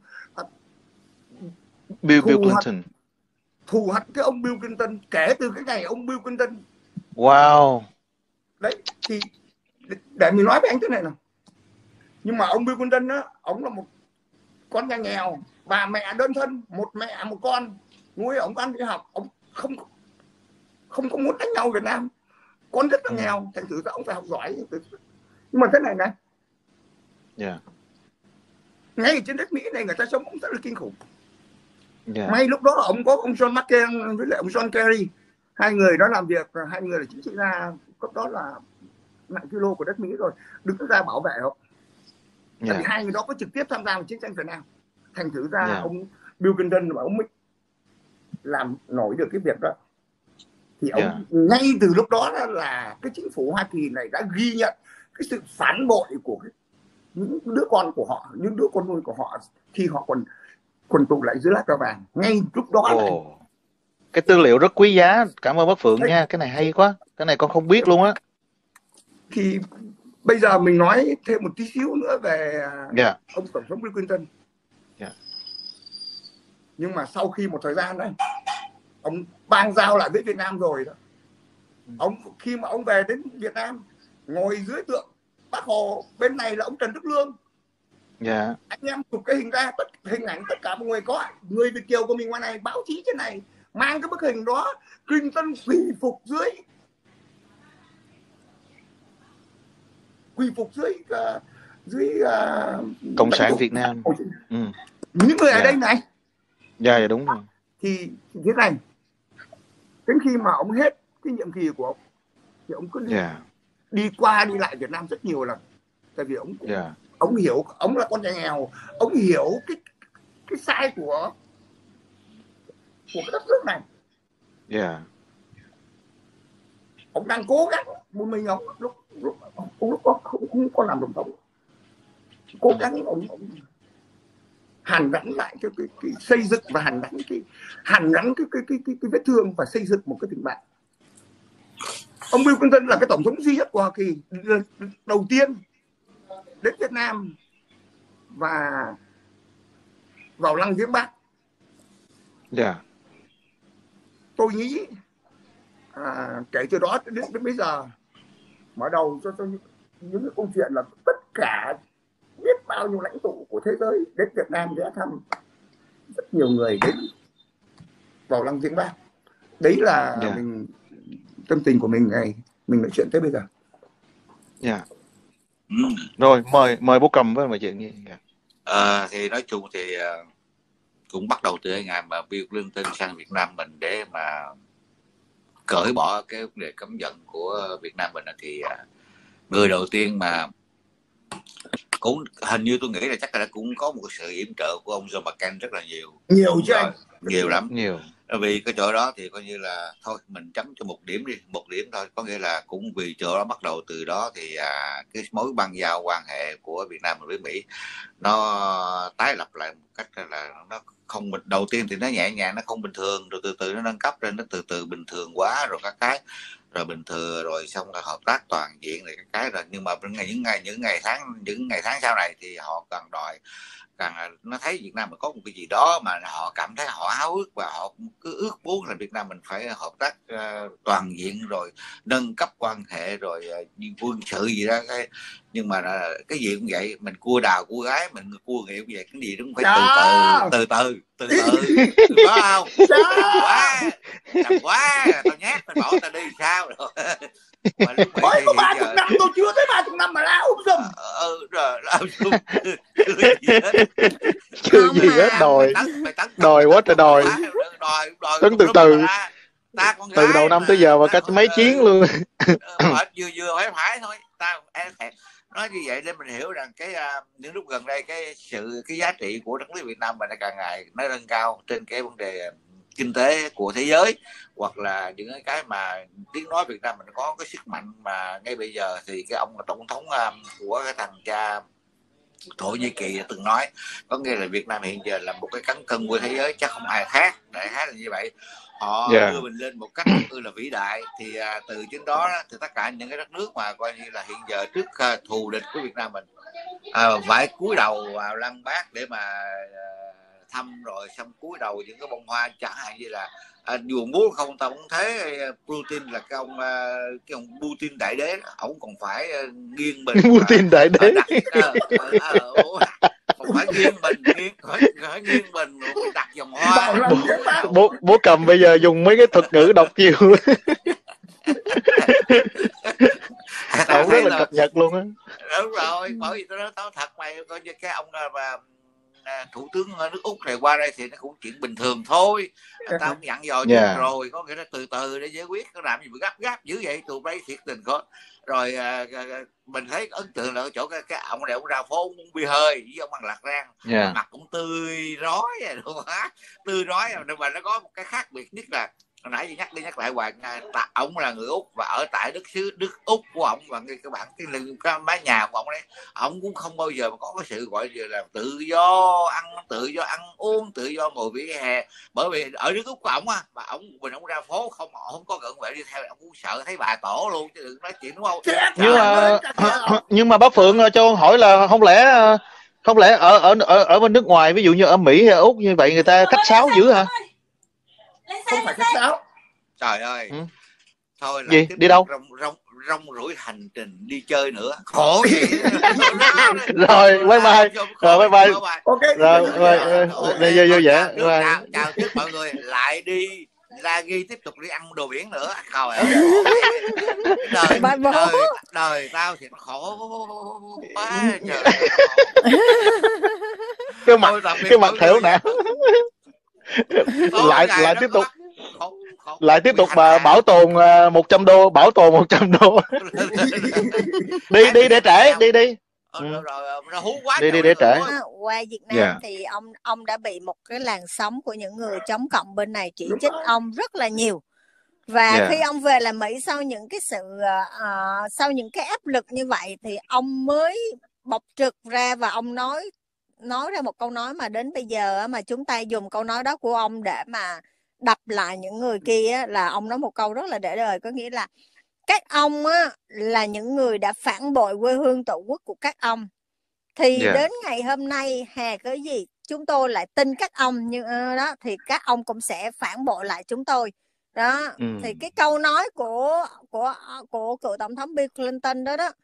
Bill, Bill Clinton, thù hận cái ông Bill Clinton kể từ cái ngày ông Bill Clinton. Wow. Đấy thì để, để mình nói với anh thế này nào. Nhưng mà ông Bill Clinton á, ông là một con nhà nghèo, bà mẹ đơn thân, một mẹ một con, nuôi ông ăn đi học, ông không không có muốn đánh nhau Việt Nam, con rất là ừ. nghèo, thành thử ra ông phải học giỏi. Nhưng mà thế này này, yeah. ngay ở trên đất Mỹ này người ta sống cũng rất là kinh khủng. Yeah. May lúc đó ông có ông John McCain với lại ông John Kerry, hai người đó làm việc, hai người là chính trị gia cấp đó là nặng kilo của đất Mỹ rồi, đứng ra bảo vệ không. Yeah. Tại vì hai người đó có trực tiếp tham gia vào chiến tranh Việt Nam, thành thử ra yeah. ông Bill Clinton và ông Mick làm nổi được cái việc đó. Thì ông yeah. ngay từ lúc đó là cái chính phủ Hoa Kỳ này đã ghi nhận cái sự phản bội của cái, những đứa con của họ, những đứa con nuôi của họ khi họ còn quần tụ lại dưới lá cờ vàng. Ngay lúc đó oh. này. Cái tư liệu rất quý giá, cảm ơn bác Phượng Đấy. nha, cái này hay quá, cái này con không biết luôn á. Thì bây giờ mình nói thêm một tí xíu nữa về yeah. ông tổng thống Bill Clinton. Yeah. Nhưng mà sau khi một thời gian đấy, ông bang giao lại với Việt Nam rồi đó. Ông khi mà ông về đến Việt Nam, ngồi dưới tượng Bác Hồ, bên này là ông Trần Đức Lương. Yeah. Anh em chụp cái hình ra, tất hình ảnh tất cả mọi người có, người Việt kiều của mình ngoài này, báo chí trên này mang cái bức hình đó, Clinton quỳ phục dưới quỳ phục dưới uh, dưới uh, Cộng sản Việt Nam. Ừ. Những người yeah. ở đây này. Dạ yeah, yeah, đúng rồi. Thì thế này, đến khi mà ông hết cái nhiệm kỳ của ông thì ông cứ đi, yeah. đi qua đi lại Việt Nam rất nhiều lần. Tại vì ông cũng, yeah. ông hiểu, ông là con nhà nghèo, ông hiểu cái cái sai của của cái đất nước này. Yeah. Ông đang cố gắng một mình ông lúc lúc ông lúc đó không, không có làm tổng thống, cố gắng ông, ông hàn gắn lại cái, cái, cái xây dựng và hàn gắn cái hàn gắn cái cái, cái cái cái vết thương và xây dựng một cái tình bạn. Ông Bill Clinton là cái tổng thống duy nhất của Hoa Kỳ đầu tiên đến Việt Nam và vào lăng viếng Bác. Dạ. Tôi nghĩ à, kể từ đó đến, đến bây giờ mở đầu cho, cho những, những cái câu chuyện là tất cả biết bao nhiêu lãnh tụ của thế giới đến Việt Nam ghé thăm, rất nhiều người đến vào lăng viếng Bác. Đấy là Yeah. mình tâm tình của mình ngày mình nói chuyện tới bây giờ. Dạ. Ừ. Rồi mời mời bố Cầm với mọi chuyện gì. Yeah. À, thì nói chung thì uh, cũng bắt đầu từ ngày mà Bill Clinton sang Việt Nam mình để mà cởi bỏ cái vấn đề cấm vận của Việt Nam mình, thì uh, người đầu tiên mà cũng hình như tôi nghĩ là chắc là cũng có một sự yểm trợ của ông John McCain rất là nhiều. Nhiều chứ anh. Nhiều lắm. Nhiều. Vì cái chỗ đó thì coi như là thôi mình chấm cho một điểm đi, một điểm thôi, có nghĩa là cũng vì chỗ đó bắt đầu từ đó thì à, cái mối băng giao quan hệ của Việt Nam với Mỹ nó tái lập lại một cách là nó không, đầu tiên thì nó nhẹ nhàng, nó không bình thường, rồi từ từ nó nâng cấp lên, nó từ từ bình thường quá rồi các cái, rồi bình thường rồi xong là hợp tác toàn diện này cái cái rồi, nhưng mà những ngày những ngày những ngày tháng những ngày tháng sau này thì họ càng đòi, càng nó thấy Việt Nam mình có một cái gì đó mà họ cảm thấy họ háo ước và họ cứ ước muốn là Việt Nam mình phải hợp tác uh, toàn diện rồi nâng cấp quan hệ rồi uh, quân sự gì đó cái, nhưng mà uh, cái gì cũng vậy, mình cua đào cua gái, mình cua nghiệp cũng vậy, cái gì cũng phải từ từ từ từ từ từ từ có không quá làm quá tao nhát tao bỏ tao đi sao rồi. Mới có ba chục năm tôi chưa tới ba chục năm mà la úp sùm. Ừ rồi la úp sùm chưa gì hết, đòi đòi quá trời đòi tấn từ từ từ đầu năm tới giờ và cách mấy chiến luôn. vừa vừa phải phải thôi ta nói như vậy để mình hiểu rằng cái uh, những lúc gần đây cái sự cái giá trị của đất nước Việt Nam mình càng ngày nó nâng cao trên cái vấn đề kinh tế của thế giới, hoặc là những cái mà tiếng nói Việt Nam mình có cái sức mạnh mà ngay bây giờ thì cái ông là tổng thống uh, của cái thằng cha Thổ Nhĩ Kỳ từng nói, có nghĩa là Việt Nam hiện giờ là một cái cán cân của thế giới, chắc không ai khác, đại khái là như vậy. Họ yeah. đưa mình lên một cách ư là vĩ đại, thì uh, từ trên đó thì tất cả những cái đất nước mà coi như là hiện giờ trước uh, thù địch của Việt Nam mình uh, phải cúi đầu vào lăng Bác để mà uh, thăm, rồi xong cúi đầu những cái bông hoa, chẳng hạn như là à, dù muốn không tao cũng thế Putin là cái ông cái ông Putin đại đế, ổng còn phải nghiêng mình Putin đại đế còn phải nghiêng mình nghiêng phải, phải nghiêng mình đặt vòng hoa. Bố, bố bố Cầm bây giờ dùng mấy cái thuật ngữ độc chiều ổng rất là cập nhật luôn á. Đúng rồi, bởi vì tôi nói tao thật mày coi như cái ông mà thủ tướng nước Úc này qua đây thì nó cũng chuyện bình thường thôi, tao cũng dặn dò yeah. rồi, có nghĩa là từ từ để giải quyết, có làm gì mà gấp gáp dữ vậy, tụi bay thiệt tình có. Rồi à, mình thấy ấn tượng là ở chỗ cái, cái ông này ông ra phố ông bia hơi với ông ăn lạc rang, yeah. mặt cũng tươi rói đúng không? Tươi rói, nhưng mà nó có một cái khác biệt nhất là hồi nãy gì nhắc đi nhắc lại hoài, ông là người Úc và ở tại đất xứ nước Úc của ông, và các bạn cái, cái mái nhà của ông đấy, ông cũng không bao giờ mà có cái sự gọi là tự do ăn, tự do ăn uống, tự do ngồi vỉa hè, bởi vì ở nước Úc của ông á, mà ông mình ông ra phố không không có cận vệ đi theo, ông cũng sợ thấy bà tổ luôn, chứ đừng nói chuyện đúng không? Nhưng mà nhưng mà bác Phượng cho hỏi là không lẽ không lẽ ở ở ở ở bên nước ngoài, ví dụ như ở Mỹ hay Úc như vậy, người ta khách sáo dữ hả? Không phải khách sáo. Trời ơi. Ừ. Thôi là gì? Đi đâu? Rong, rong, rong rủi hành trình đi chơi nữa. Khổ gì? Rồi, bye bye. Rồi, bye bye. Ok. Rồi, rồi, đi vô vô vẻ. Chào, chào trước mọi người. Lại đi ra ghi tiếp tục đi ăn đồ biển nữa. Trời ơi. Đời, đời, đời tao thì nó khổ quá trời. Cái mặt, cái mặt thẻo nè. lại lại tiếp tục khổ, khổ, lại tiếp tục mà bảo tồn một trăm đô, bảo tồn một trăm đô. đi đi để trễ, đi đi. Ừ. Rồi, rồi, rồi, hú quá đi đi để trễ. Qua Việt Nam yeah. thì ông ông đã bị một cái làn sóng của những người chống cộng bên này chỉ trích ông rất là nhiều. Và yeah. khi ông về làm Mỹ sau những cái sự uh, sau những cái áp lực như vậy thì ông mới bộc trực ra và ông nói nói ra một câu nói mà đến bây giờ mà chúng ta dùng câu nói đó của ông để mà đập lại những người kia, là ông nói một câu rất là để đời, có nghĩa là các ông á là những người đã phản bội quê hương tổ quốc của các ông, thì Dạ. đến ngày hôm nay hè cái gì chúng tôi lại tin các ông như ờ, đó thì các ông cũng sẽ phản bội lại chúng tôi đó. Ừ. Thì cái câu nói của của của cựu tổng thống Bill Clinton đó đó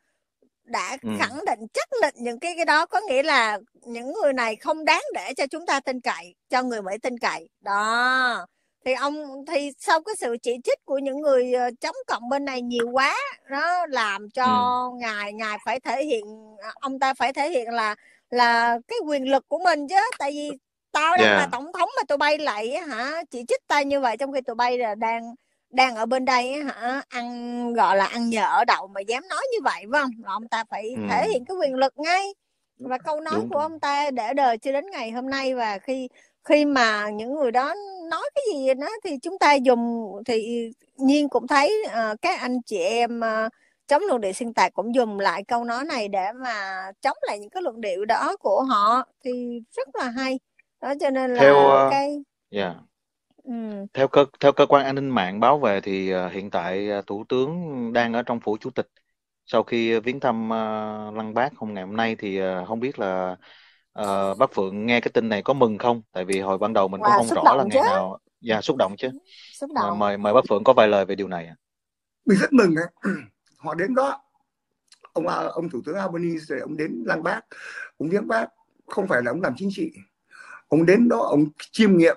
đã Ừ. khẳng định chắc định những cái cái đó, có nghĩa là những người này không đáng để cho chúng ta tin cậy, cho người Mỹ tin cậy đó. Thì ông thì sau cái sự chỉ trích của những người ờ, chống cộng bên này nhiều quá, nó làm cho Ừ. ngài ngài phải thể hiện, ông ta phải thể hiện là là cái quyền lực của mình chứ. Tại vì tao đang là Dạ. tổng thống mà tụi bay lại á hả chỉ trích ta như vậy, trong khi tụi bay là đang đang ở bên đây á hả ăn gọi là ăn nhờ ở đậu mà dám nói như vậy, phải không? Là ông ta phải Ừ. thể hiện cái quyền lực ngay. Và câu nói Đúng của đúng. ông ta để đời cho đến ngày hôm nay. Và khi khi mà những người đó nói cái gì đó thì chúng ta dùng, thì Nhiên cũng thấy uh, các anh chị em uh, chống luận điệu xuyên tạc cũng dùng lại câu nói này để mà chống lại những cái luận điệu đó của họ, thì rất là hay đó. Cho nên Theo là uh, cái dạ. ừ. Theo cơ theo cơ quan an ninh mạng báo về thì uh, hiện tại uh, thủ tướng đang ở trong phủ chủ tịch sau khi viếng thăm uh, Lăng Bác hôm ngày hôm nay. Thì uh, không biết là uh, bác Phượng nghe cái tin này có mừng không? Tại vì hồi ban đầu mình cũng Wow, không xúc rõ là động chứ. ngày nào. Dạ, xúc động chứ. Xúc Mà động. mời mời bác Phượng có vài lời về điều này ạ. Mình rất mừng ấy. Họ đến đó, ông ông thủ tướng Albanese ông đến Lăng Bác, ông viếng Bác không phải là ông làm chính trị, ông đến đó ông chiêm nghiệm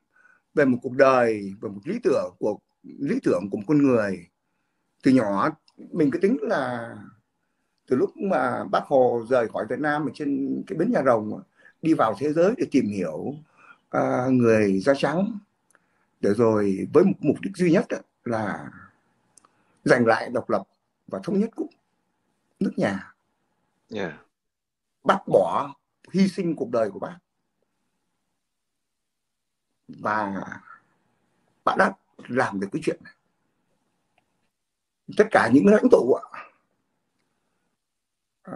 về một cuộc đời, về một lý tưởng của lý tưởng của một con người. Từ nhỏ mình cứ tính là từ lúc mà Bác Hồ rời khỏi Việt Nam ở trên cái bến Nhà Rồng đi vào thế giới để tìm hiểu uh, người da trắng, để rồi với một mục đích duy nhất là giành lại độc lập và thống nhất của nước nhà. Yeah. Bác bỏ hy sinh cuộc đời của bác và bác đã làm được cái chuyện này. Tất cả những lãnh tụ à,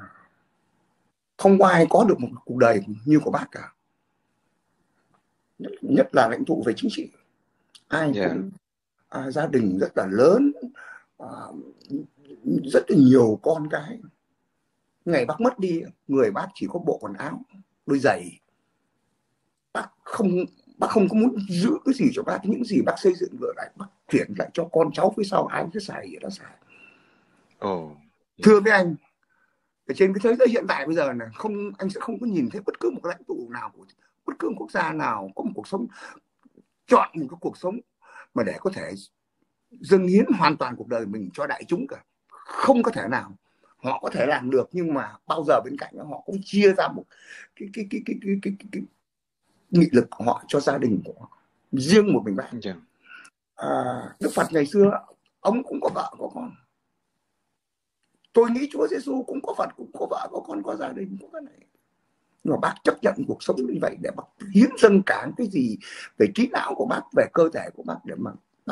không ai có được một cuộc đời như của bác cả, nhất, nhất là lãnh tụ về chính trị. Ai Yeah. cũng à, gia đình rất là lớn, à, rất là nhiều con cái. Ngày bác mất đi, người bác chỉ có bộ quần áo, đôi giày. Bác không bác không có muốn giữ cái gì cho bác, những gì bác xây dựng vừa lại bác chuyển lại cho con cháu phía sau, ai cứ xài gì đó xài. Oh. Thưa với anh, ở trên cái thế giới hiện tại bây giờ này, không anh sẽ không có nhìn thấy bất cứ một lãnh tụ nào của bất cứ một quốc gia nào có một cuộc sống, chọn một cái cuộc sống mà để có thể dâng hiến hoàn toàn cuộc đời mình cho đại chúng cả. Không có thể nào. Họ có thể làm được, nhưng mà bao giờ bên cạnh đó họ cũng chia ra một cái cái cái cái cái cái, cái, cái nghị lực của họ cho gia đình của họ. Riêng một mình bác. Yeah. À, Đức Phật ngày xưa ông cũng có vợ có con. Tôi nghĩ Chúa Giêsu cũng có Phật, cũng có vợ có con, có gia đình, có cái này. Nhưng mà bác chấp nhận cuộc sống như vậy để bác hiến dâng cả cái gì về trí não của bác, về cơ thể của bác để mà bác.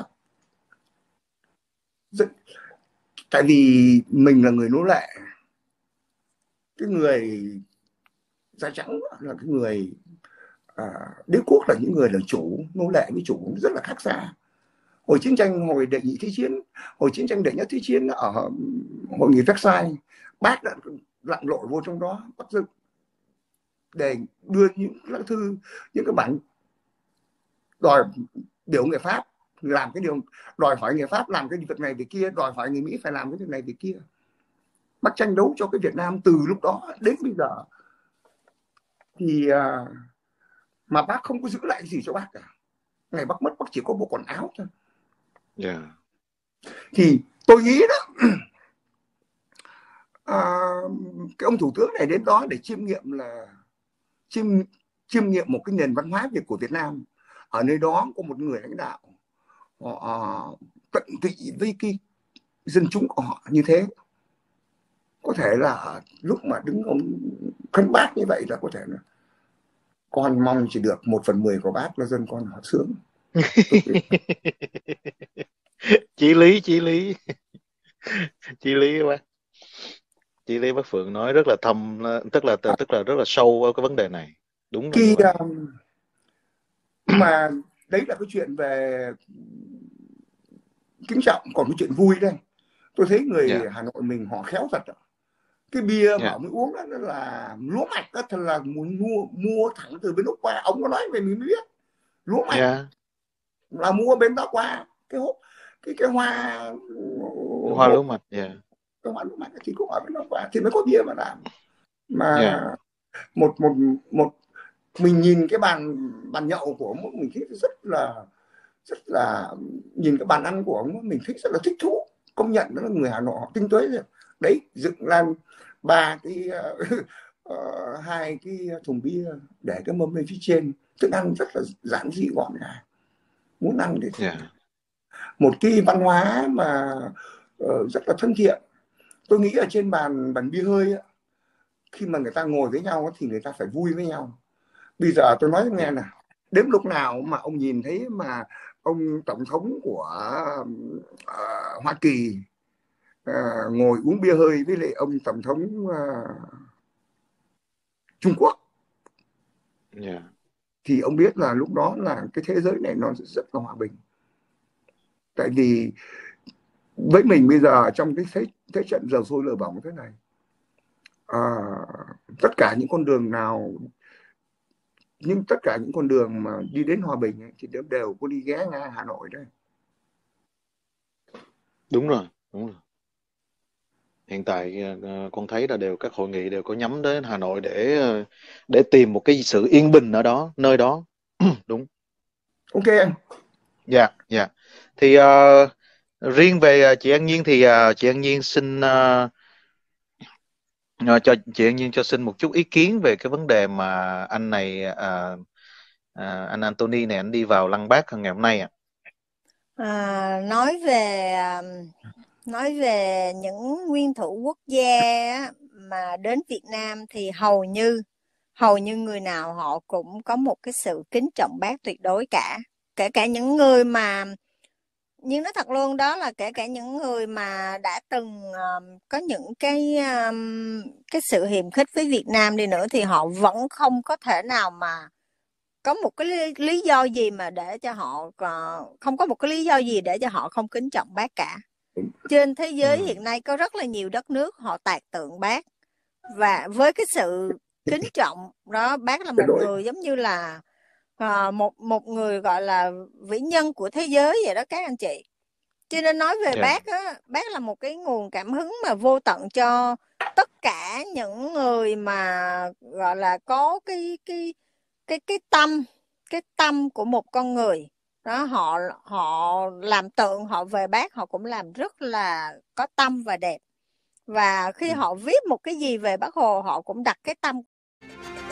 Tại vì mình là người nô lệ, cái người da trắng là cái người à, đế quốc là những người là chủ, nô lệ với chủ rất là khác xa. Hồi chiến tranh, hồi đệ nhị thế chiến, hồi chiến tranh đệ nhất thế chiến ở hội nghị Versailles, bác đã lặn lội vô trong đó, bắt dựng để đưa những lá thư, những cái bản đòi biểu người Pháp làm cái điều, đòi hỏi người Pháp làm cái việc này việc kia, đòi hỏi người Mỹ phải làm cái việc này việc kia. Bác tranh đấu cho cái Việt Nam từ lúc đó đến bây giờ. Thì mà bác không có giữ lại cái gì cho bác cả. Ngày bác mất bác chỉ có bộ quần áo thôi. Yeah. Thì tôi nghĩ đó à, cái ông thủ tướng này đến đó để chiêm nghiệm là chiêm, chiêm nghiệm một cái nền văn hóa Việt của Việt Nam. Ở nơi đó có một người lãnh đạo họ tận tụy với cái dân chúng của họ như thế. Có thể là lúc mà đứng ông khấn bác như vậy là có thể là con mong chỉ được một phần mười của bác là dân con họ sướng. Chí lý, chí lý. Chí lý quá. Chí lý bác Phượng nói rất là thâm, tức là tức là rất là sâu ở cái vấn đề này. Đúng là Khi, như vậy. um, nhưng mà đấy là cái chuyện về kính trọng. Còn cái chuyện vui đây, tôi thấy người Yeah. Hà Nội mình họ khéo thật. Cái bia mà Yeah. ông ấy uống đó, nó là lúa mạch đó, thật là muốn mua mua thẳng từ bên Úc qua. Ông có nói về mình mới biết lúa mạch Yeah. là mua bên đó qua cái hộp cái cái hoa Hoa lúa mạch. Yeah. cái hoa lúa mạch thì cũng ở bên đó qua thì mới có bia mà làm. Mà Yeah. một một một mình nhìn cái bàn bàn nhậu của ông mình thấy rất là rất là nhìn cái bàn ăn của ông mình thích rất là thích thú. Công nhận đó là người Hà Nội họ tinh tế rồi đấy, dựng lên ba cái uh, hai cái thùng bia để cái mâm lên phía trên, thức ăn rất là giản dị gọn gàng, muốn ăn thì Yeah. một cái văn hóa mà uh, rất là thân thiện. Tôi nghĩ ở trên bàn bàn bia hơi á, khi mà người ta ngồi với nhau thì người ta phải vui với nhau. Bây giờ tôi nói nghe nè, đến lúc nào mà ông nhìn thấy mà ông tổng thống của uh, Hoa Kỳ uh, ngồi uống bia hơi với lại ông tổng thống uh, Trung Quốc, Yeah. thì ông biết là lúc đó là cái thế giới này nó rất là hòa bình. Tại vì với mình bây giờ trong cái thế, thế trận dầu sôi lửa bỏng thế này, uh, tất cả những con đường nào, nhưng tất cả những con đường mà đi đến hòa bình ấy, thì đều, đều có đi ghé ngang Hà Nội đây. Đúng rồi, đúng rồi. Hiện tại uh, con thấy là đều các hội nghị đều có nhắm đến Hà Nội để uh, để tìm một cái sự yên bình ở đó, nơi đó. Đúng. Ok anh. Dạ, yeah, dạ. Yeah. Thì uh, riêng về uh, chị An Nhiên thì uh, chị An Nhiên xin uh, uh, cho chị An Nhiên cho xin một chút ý kiến về cái vấn đề mà anh này uh, uh, anh Anthony này anh đi vào Lăng Bác ngày hôm nay ạ. À, nói về nói về những nguyên thủ quốc gia mà đến Việt Nam thì hầu như hầu như người nào họ cũng có một cái sự kính trọng Bác tuyệt đối cả, kể cả những người mà, nhưng nói thật luôn đó là kể cả những người mà đã từng um, có những cái um, cái sự hiềm khích với Việt Nam đi nữa thì họ vẫn không có thể nào mà có một cái lý, lý do gì mà để cho họ uh, không có một cái lý do gì để cho họ không kính trọng Bác cả. Trên thế giới hiện nay có rất là nhiều đất nước họ tạc tượng Bác, và với cái sự kính trọng đó, Bác là một người giống như là uh, một một người gọi là vĩ nhân của thế giới vậy đó các anh chị. Cho nên nói về yeah. Bác á, Bác là một cái nguồn cảm hứng mà vô tận cho tất cả những người mà gọi là có cái cái cái cái tâm cái tâm của một con người đó, họ họ làm tượng họ về Bác, họ cũng làm rất là có tâm và đẹp, và khi họ viết một cái gì về Bác Hồ họ cũng đặt cái tâm